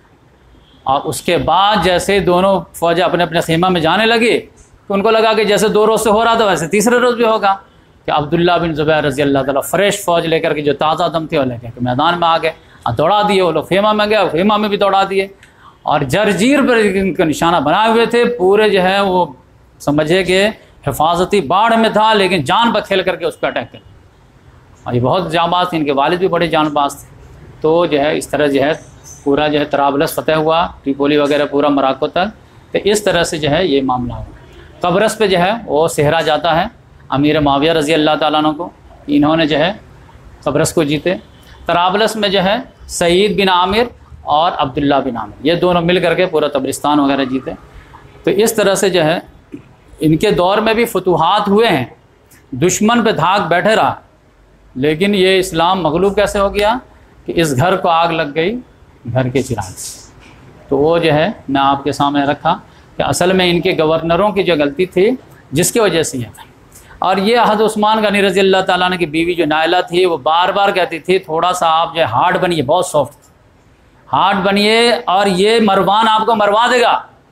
और उसके बाद जैसे दोनों फौजें अपने अपने खेमा में जाने लगी तो उनको लगा कि जैसे दो रोज़ से हो रहा था वैसे तीसरे रोज़ भी होगा, कि अब्दुल्ला बिन ज़ुबैर रज़ी अल्लाह ताला फ्रेश फौज लेकर के जो ताज़ा दम थे वो लेकर के मैदान में आ गए और दौड़ा दिए। वो लोग खेमा में गए, खेमा में भी दौड़ा दिए और जर्जीर पर इनका निशाना बनाए हुए थे। पूरे जो है वो समझे कि हिफाजती बाढ़ में था, लेकिन जान पर खेल करके उस पर अटैक कर। और ये बहुत जांबाज थे, इनके वालिद भी बड़े जानबाज थे। तो जो है इस तरह जो है पूरा जो है तराबलस फतेह हुआ, ट्रिपोली वगैरह पूरा मराको तक। तो इस तरह से जो है ये मामला हुआ। कब्रस पे जो है वो सेहरा जाता है अमीर माविया रज़ी अल्लाह ताला अन्हु को, इन्होंने जो है कब्रस को जीते। तराबलस में जो है सईद बिन आमिर और अब्दुल्ला बिन आमिर, ये दोनों मिल करके पूरा तबरिस्तान वगैरह जीते। तो इस तरह से जो है इनके दौर में भी फतूहात हुए हैं, दुश्मन पे धाक बैठे रहा, लेकिन ये इस्लाम मगलूब कैसे हो गया कि इस घर को आग लग गई घर के चिराग से। तो वो जो है मैं आपके सामने रखा कि असल में इनके गवर्नरों की जो गलती थी जिसकी वजह से यह था। और ये हज़रत उस्मान गनी रज़ी अल्लाह ताला अन्हु की बीवी जो नायला थी वो बार बार कहती थी थोड़ा सा आप जो है हार्ड बनिए, बहुत सॉफ्ट हार्ड बनिए और ये मरवान आपको मरवा देगा।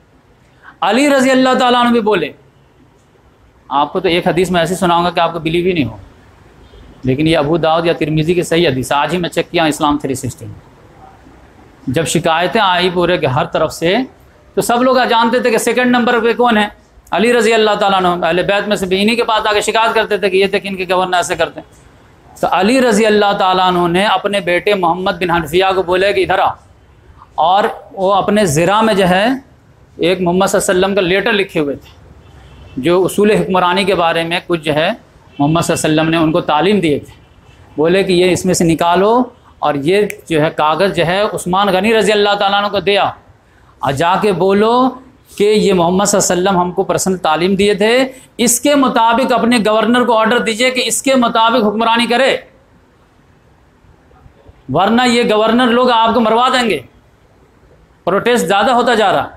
अली रज़ी अल्लाह ताला अन्हु भी बोले, आपको तो एक हदीस में ऐसी सुनाऊंगा कि आपको बिलीव ही नहीं हो, लेकिन ये अबू दाऊद या तिरमिज़ी की सही हदीस, आज ही मैं चेक किया इस्लाम थ्री सिक्सटी में। जब शिकायतें आई पूरे के हर तरफ से, तो सब लोग जानते थे कि सेकंड नंबर पे कौन है, अली रज़ी अल्लाह ताला अन्हु। अहले बैत में से भी इन्हीं के पास आके शिकायत करते थे कि ये तक इनके गवर्नर ऐसे करते हैं। तो अली रज़ी अल्लाह ताला अन्हु ने अपने बेटे मोहम्मद बिन हनफिया को बोले कि इधर आ, और वो अपने ज़िरा में जो है एक मोहम्मद सल्लल्लाहु अलैहि वसल्लम का लेटर लिखे हुए थे जो उसूल हुक्मरानी के बारे में कुछ जो है मोहम्मद सल्लल्लाहु अलैहि वसल्लम ने उनको तालीम दिए थे। बोले कि ये इसमें से निकालो और ये जो है कागज़ जो है उस्मान गनी रज़ी अल्लाह ताला अन्हु को दिया और जाके बोलो कि ये मोहम्मद सल्लल्लाहु अलैहि वसल्लम हमको पर्सनल तालीम दिए थे, इसके मुताबिक अपने गवर्नर को ऑर्डर दीजिए कि इसके मुताबिक हुक्मरानी करे, वरना ये गवर्नर लोग आपको मरवा देंगे। प्रोटेस्ट ज़्यादा होता जा रहा।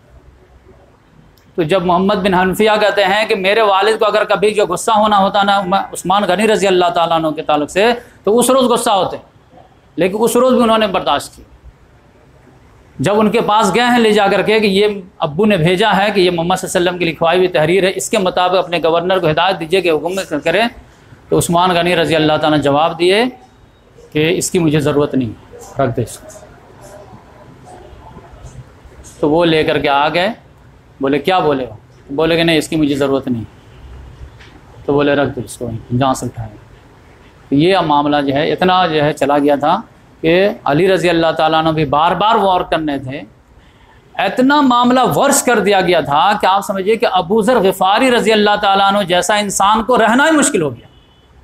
तो जब मोहम्मद बिन हनफिया कहते हैं कि मेरे वालिद को अगर कभी जो गुस्सा होना होता ना उस्मान गनी रज़ी अल्लाह ताला अन्हु के ताल्लुक से, तो उस रोज़ गुस्सा होते, लेकिन उस रोज़ भी उन्होंने बर्दाश्त किया। जब उनके पास गए हैं ले जा करके कि ये अब्बू ने भेजा है कि ये मोहम्मद सल्लल्लाहु अलैहि वसल्लम की लिखवाई हुई तहरीर है, इसके मुताबिक अपने गवर्नर को हिदायत दीजिए कि हुक्म करें, तो उस्मान गनी रज़ी अल्लाह ताला ने जवाब दिए कि इसकी मुझे ज़रूरत नहीं, रख दे इसको। तो वो लेकर के आ गए, बोले क्या बोले हो? बोले कि नहीं इसकी मुझे ज़रूरत नहीं। तो बोले रख दो इसको, जहाँ से उठाए। तो ये मामला जो है इतना जो है चला गया था कि अली रज़ी अल्लाह ताला अन्हु भी बार बार वॉर करने थे। इतना मामला वर्ष कर दिया गया था कि आप समझिए कि अबू ज़र ग़िफ़ारी रज़ी अल्लाह ताला अन्हु जैसा इंसान को रहना ही मुश्किल हो गया।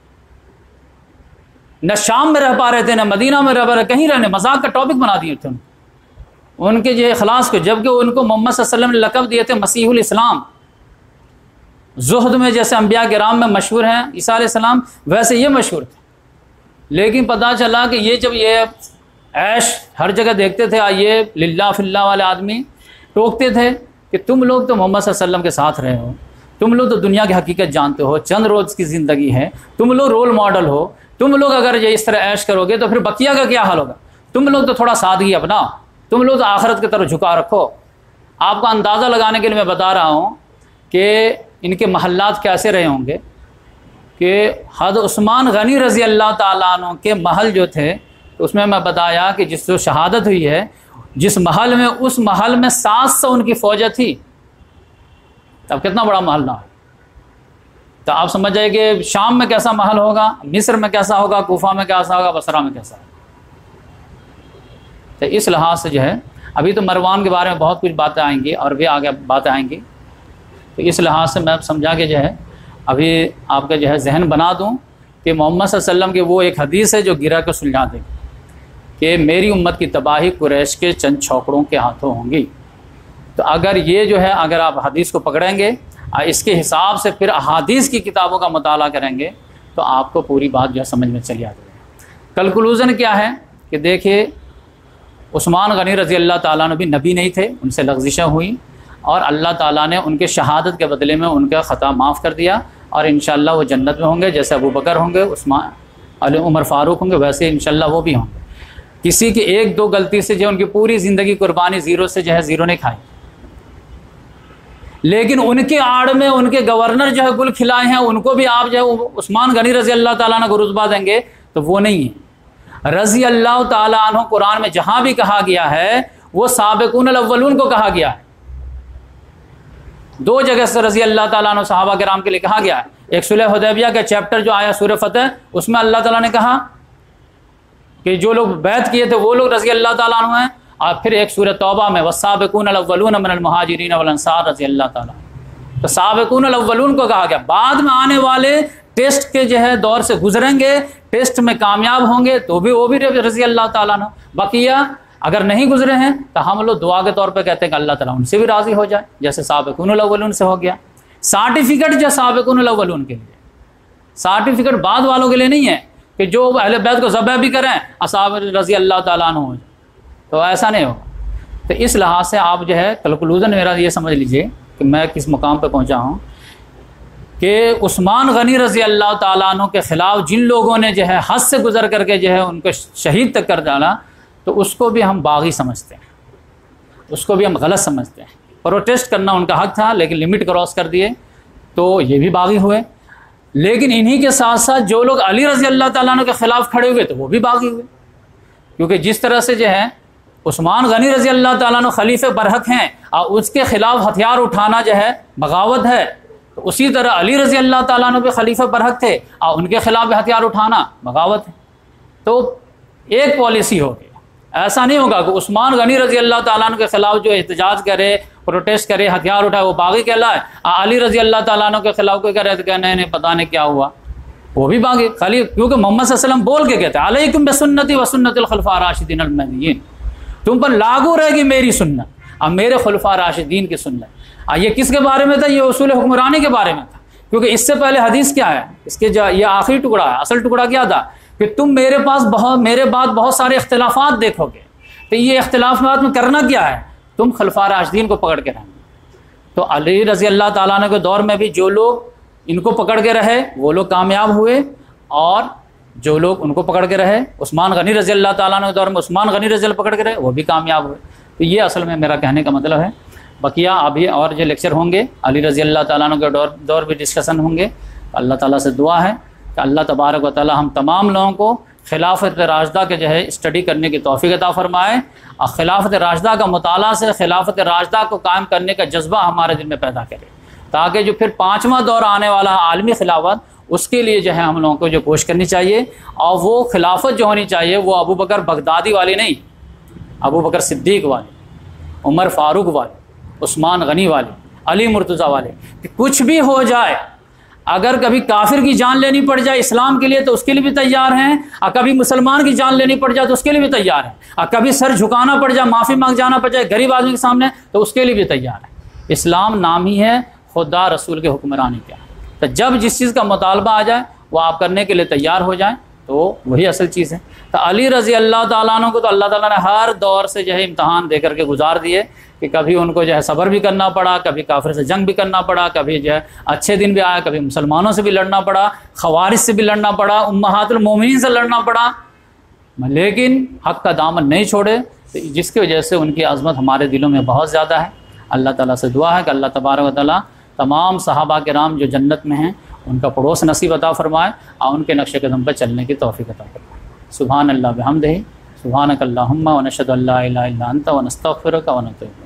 न शाम में रह पा रहे थे, न मदीना में रह पा रहे, कहीं रहने, मजाक का टॉपिक बना दिए थे उनके जो इखलास को। जबकि उनको मोहम्मद सल्लल्लाहु अलैहि वसल्लम ने लक़ब दिए थे मसीहुल इस्लाम। ज़ुहद में जैसे अम्बिया किराम में मशहूर हैं ईसा अलैहिस्सलाम, वैसे ये मशहूर थे। लेकिन पता चला कि ये जब ये ऐश हर जगह देखते थे, ये लिल्ला फिल्ला वाले आदमी टोकते थे कि तुम लोग तो मोहम्मद सल्लल्लाहु अलैहि वसल्लम के साथ रहे हो, तुम लोग तो दुनिया की हकीकत जानते हो, चंद रोज़ की ज़िंदगी है, तुम लोग रोल मॉडल हो, तुम लोग अगर ये इस तरह ऐश करोगे तो फिर बकिया का क्या हाल होगा? तुम लोग तो थोड़ा सादगी अपना, तुम लोग तो आखिरत की तरफ झुका रखो। आपका अंदाज़ा लगाने के लिए मैं बता रहा हूँ कि इनके महल्लात कैसे रहे होंगे कि हज़रत उस्मान गनी रज़ी अल्लाह ताला अन्हु के महल जो थे, तो उसमें मैं बताया कि जिस जो शहादत हुई है जिस महल में, उस महल में सात सौ उनकी फ़ौज थी। तब कितना बड़ा महल ना हो, तो आप समझ जाइए कि शाम में कैसा महल होगा, मिस्र में कैसा होगा, कूफा में कैसा होगा, बसरा में कैसा होगा। तो इस लिहाज से जो है अभी तो मरवान के बारे में बहुत कुछ बातें आएंगी और भी आगे बातें आएंगी। तो इस लिहाज से मैं समझा कि जो है अभी आपका जो है जहन बना दूं कि मोहम्मद सल्लल्लाहु अलैहि वसल्लम की वो एक हदीस है जो गिरा के सुलझा देगी कि मेरी उम्मत की तबाही कुरैश के चंद छोकरों के हाथों होंगी। तो अगर ये जो है, अगर आप हदीस को पकड़ेंगे, इसके हिसाब से फिर अहादीस की किताबों का मुताला करेंगे, तो आपको पूरी बात जो है समझ में चली आती है। कंक्लूज़न क्या है कि देखिए, उस्मान गनी रज़ी अल्लाह ताला अन्हु भी नबी नहीं थे, उनसे लग़ज़िशें हुई और अल्लाह ताला ने उनके शहादत के बदले में उनका ख़ता माफ़ कर दिया और इंशाअल्लाह वो जन्नत में होंगे। जैसे अबू बकर होंगे, उस्मान अली उमर फ़ारूक होंगे, वैसे इंशाअल्लाह वो भी होंगे। किसी की एक दो गलती से जो उनकी पूरी ज़िंदगी कुर्बानी ज़ीरो से जो है ज़ीरो नहीं खाई, लेकिन उनके आड़ में उनके गवर्नर जो है गुल खिलाए हैं, उनको भी आप जो है उस्मान गनी रज़ी अल्लाह ताला अन्हु को रुतबा देंगे, तो वो नहीं है। रज़ी अल्लाह ताला अन्हु कुरान में जहाँ भी कहा गया है वो साबिक़ून अल-अव्वलून को कहा गया है। दो जगह से रज़ी अल्लाह ताला अन्हु सहाबा किराम के लिए कहा गया है। एक सुलह हुदैबिया का चैप्टर जो आया सूरह फतह, उसमें अल्लाह ताला ने कहा कि जो लोग बैत किए थे वो लोग रज़ी अल्लाह ताला अन्हु हैं, और फिर एक सूरह तौबा में वस्साबिक़ून अल-अव्वलून मिनल मुहाजिरीन वल अंसार रज़ी अल्लाह ताला। तो साबिक़ून अल-अव्वलून को कहा गया। बाद में आने वाले टेस्ट के जो है दौर से गुजरेंगे, टेस्ट में कामयाब होंगे, तो भी वो भी रज़ी अल्लाह ताला अन्हु। बकिया अगर नहीं गुजरे हैं तो हम लोग दुआ के तौर पे कहते हैं कि अल्लाह ताला उनसे भी राज़ी हो जाए, जैसे साबिक़ून अल-अव्वलून से हो गया। सर्टिफिकेट जो साबिक़ून अल-अव्वलून के लिए, सर्टिफिकेट बाद वालों के लिए नहीं है कि जो अहले बैत को ज़बह भी करें असहाब रज़ी अल्लाह ताला अन्हु हो जाए, तो ऐसा नहीं होगा। तो इस लिहाज से आप जो है कंक्लूज़न मेरा ये समझ लीजिए कि मैं किस मुकाम पे पहुंचा हूं कि उस्मान गनी रज़ी अल्लाह ताला अन्हु के ख़िलाफ़ जिन लोगों ने जो है हद से गुजर करके जो है उनको शहीद तक कर डाला, तो उसको भी हम बागी समझते हैं, उसको भी हम गलत समझते हैं। प्रोटेस्ट करना उनका हक था, लेकिन लिमिट क्रॉस कर दिए तो ये भी बागी हुए। लेकिन इन्हीं के साथ साथ जो लोग अली रज़ी अल्लाह ताला अन्हु के ख़िलाफ़ खड़े हुए तो वो भी बागी हुए, क्योंकि जिस तरह से जो है उस्मान गनी रज़ी अल्लाह ताला अन्हु खलीफे बरहक हैं और उसके ख़िलाफ़ हथियार उठाना जो है बगावत है, तो उसी तरह अली रज़ी अल्लाह ताला अन्हु भी खलीफे बरहक थे और उनके ख़िलाफ़ भी हथियार उठाना बगावत है। तो एक पॉलिसी होगी, ऐसा नहीं होगा कि उस्मान गनी रज़ी अल्लाह ताला अन्हु के ख़िलाफ़ जो एहतजाज करे, प्रोटेस्ट करे, हथियार उठाए, वो बागी कहलाए। अली रज़ी अल्लाह ताला अन्हु के ख़िलाफ़ कोई करे तो क्या नहीं नहीं पता नहीं क्या हुआ, वो भी बागी। खाली क्योंकि मोहम्मद सल्लल्लाहु अलैहि वसल्लम बोल के कहते हैं अलैकुम बिसुन्नती व सुन्नतिल खुलफा राशिदीन अल महदीयीन, तुम पर लागू रहेगी मेरी सुन्नत और मेरे खुलफा राशिदीन की सुन्नत। ये किसके बारे में था? ये उसूल हुक्मरानी के बारे में था, क्योंकि इससे पहले हदीस क्या है, इसके जो ये आखिरी टुकड़ा है, असल टुकड़ा क्या था कि तुम मेरे पास बहुत मेरे बाद बहुत सारे इख्तिलाफात देखोगे, तो ये इख्तिलाफात में करना क्या है, तुम खुलफा राशिदीन को पकड़ के रहना। तो अली रज़ी अल्लाह ताला अन्हु के दौर में भी जो लोग इनको पकड़ के रहे वो लोग कामयाब हुए, और जो लोग उनको पकड़ के रहे, उस्मान गनी रज़ी अल्लाह ताला अन्हु के दौर में उस्मान गनी रज़ी अल्लाह पकड़ के रहे, वो भी कामयाब हुए। तो ये असल में मेरा कहने का मतलब है। बकिया अभी और जो लेक्चर होंगे अली रज़ी अल्लाह ताला अन्हु के दौर दौर भी डिस्कशन होंगे। अल्लाह ताला से दुआ है कि अल्लाह तबारक व तआला हम तमाम लोगों को खिलाफत राशिदा के जो है स्टडी करने की तौफीक अता फरमाए, और खिलाफत राशिदा का मुताला से खिलाफत राशिदा को कायम करने का जज्बा हमारे दिल में पैदा करे, ताकि जो फिर पाँचवा दौर आने वाला आलमी खिलाफत, उसके लिए जो है हम लोगों को जो कोशिश करनी चाहिए, और वो खिलाफत जो होनी चाहिए वो अबू बकर बगदादी वाली नहीं, अबू बकर सिद्दीक वाली, उमर फ़ारूक वाली, उस्मान गनी वाली, अली मुर्तज़ा वाले। कि कुछ भी हो जाए, अगर कभी काफिर की जान लेनी पड़ जाए इस्लाम के लिए तो उसके लिए भी तैयार हैं, और कभी मुसलमान की जान लेनी पड़ जाए तो उसके लिए भी तैयार है, और कभी सर झुकाना पड़ जाए, माफ़ी मांग जाना पड़ जाए गरीब आदमी के सामने तो उसके लिए भी तैयार है। इस्लाम नाम ही है खुदा रसूल के हुक्मरानी का। तो जब जिस चीज़ का मुतालबा आ जाए वो आप करने के लिए तैयार हो जाएं, तो वही असल चीज़ है। तो अली रज़ी अल्लाह ताला अन्हु को तो अल्लाह ताला ने हर दौर से जो है इम्तहान दे करके गुजार दिए, कि कभी उनको जो है सब्र भी करना पड़ा, कभी काफिर से जंग भी करना पड़ा, कभी जो है अच्छे दिन भी आया, कभी मुसलमानों से भी लड़ना पड़ा, खवारिज से भी लड़ना पड़ा, उम्महातुल मोमिनीन से लड़ना पड़ा, लेकिन हक़ का दामन नहीं छोड़े, तो जिसकी वजह से उनकी अज़मत हमारे दिलों में बहुत ज़्यादा है। अल्लाह ताला से दुआ है कि अल्लाह तबारक व तआला तमाम सहाबा किराम जो जन्नत में हैं उनका पड़ोस नसीब अता फरमाए, और उनके नक्शे कदम पर चलने की तौफीक अता फरमाए। सुभान अल्लाह बिहम्दिही, सुभानक अल्लाहुम्मा व नशहदु अल्ला इलाहा इल्ला अंता व नस्तगफिरुका व नतूबु।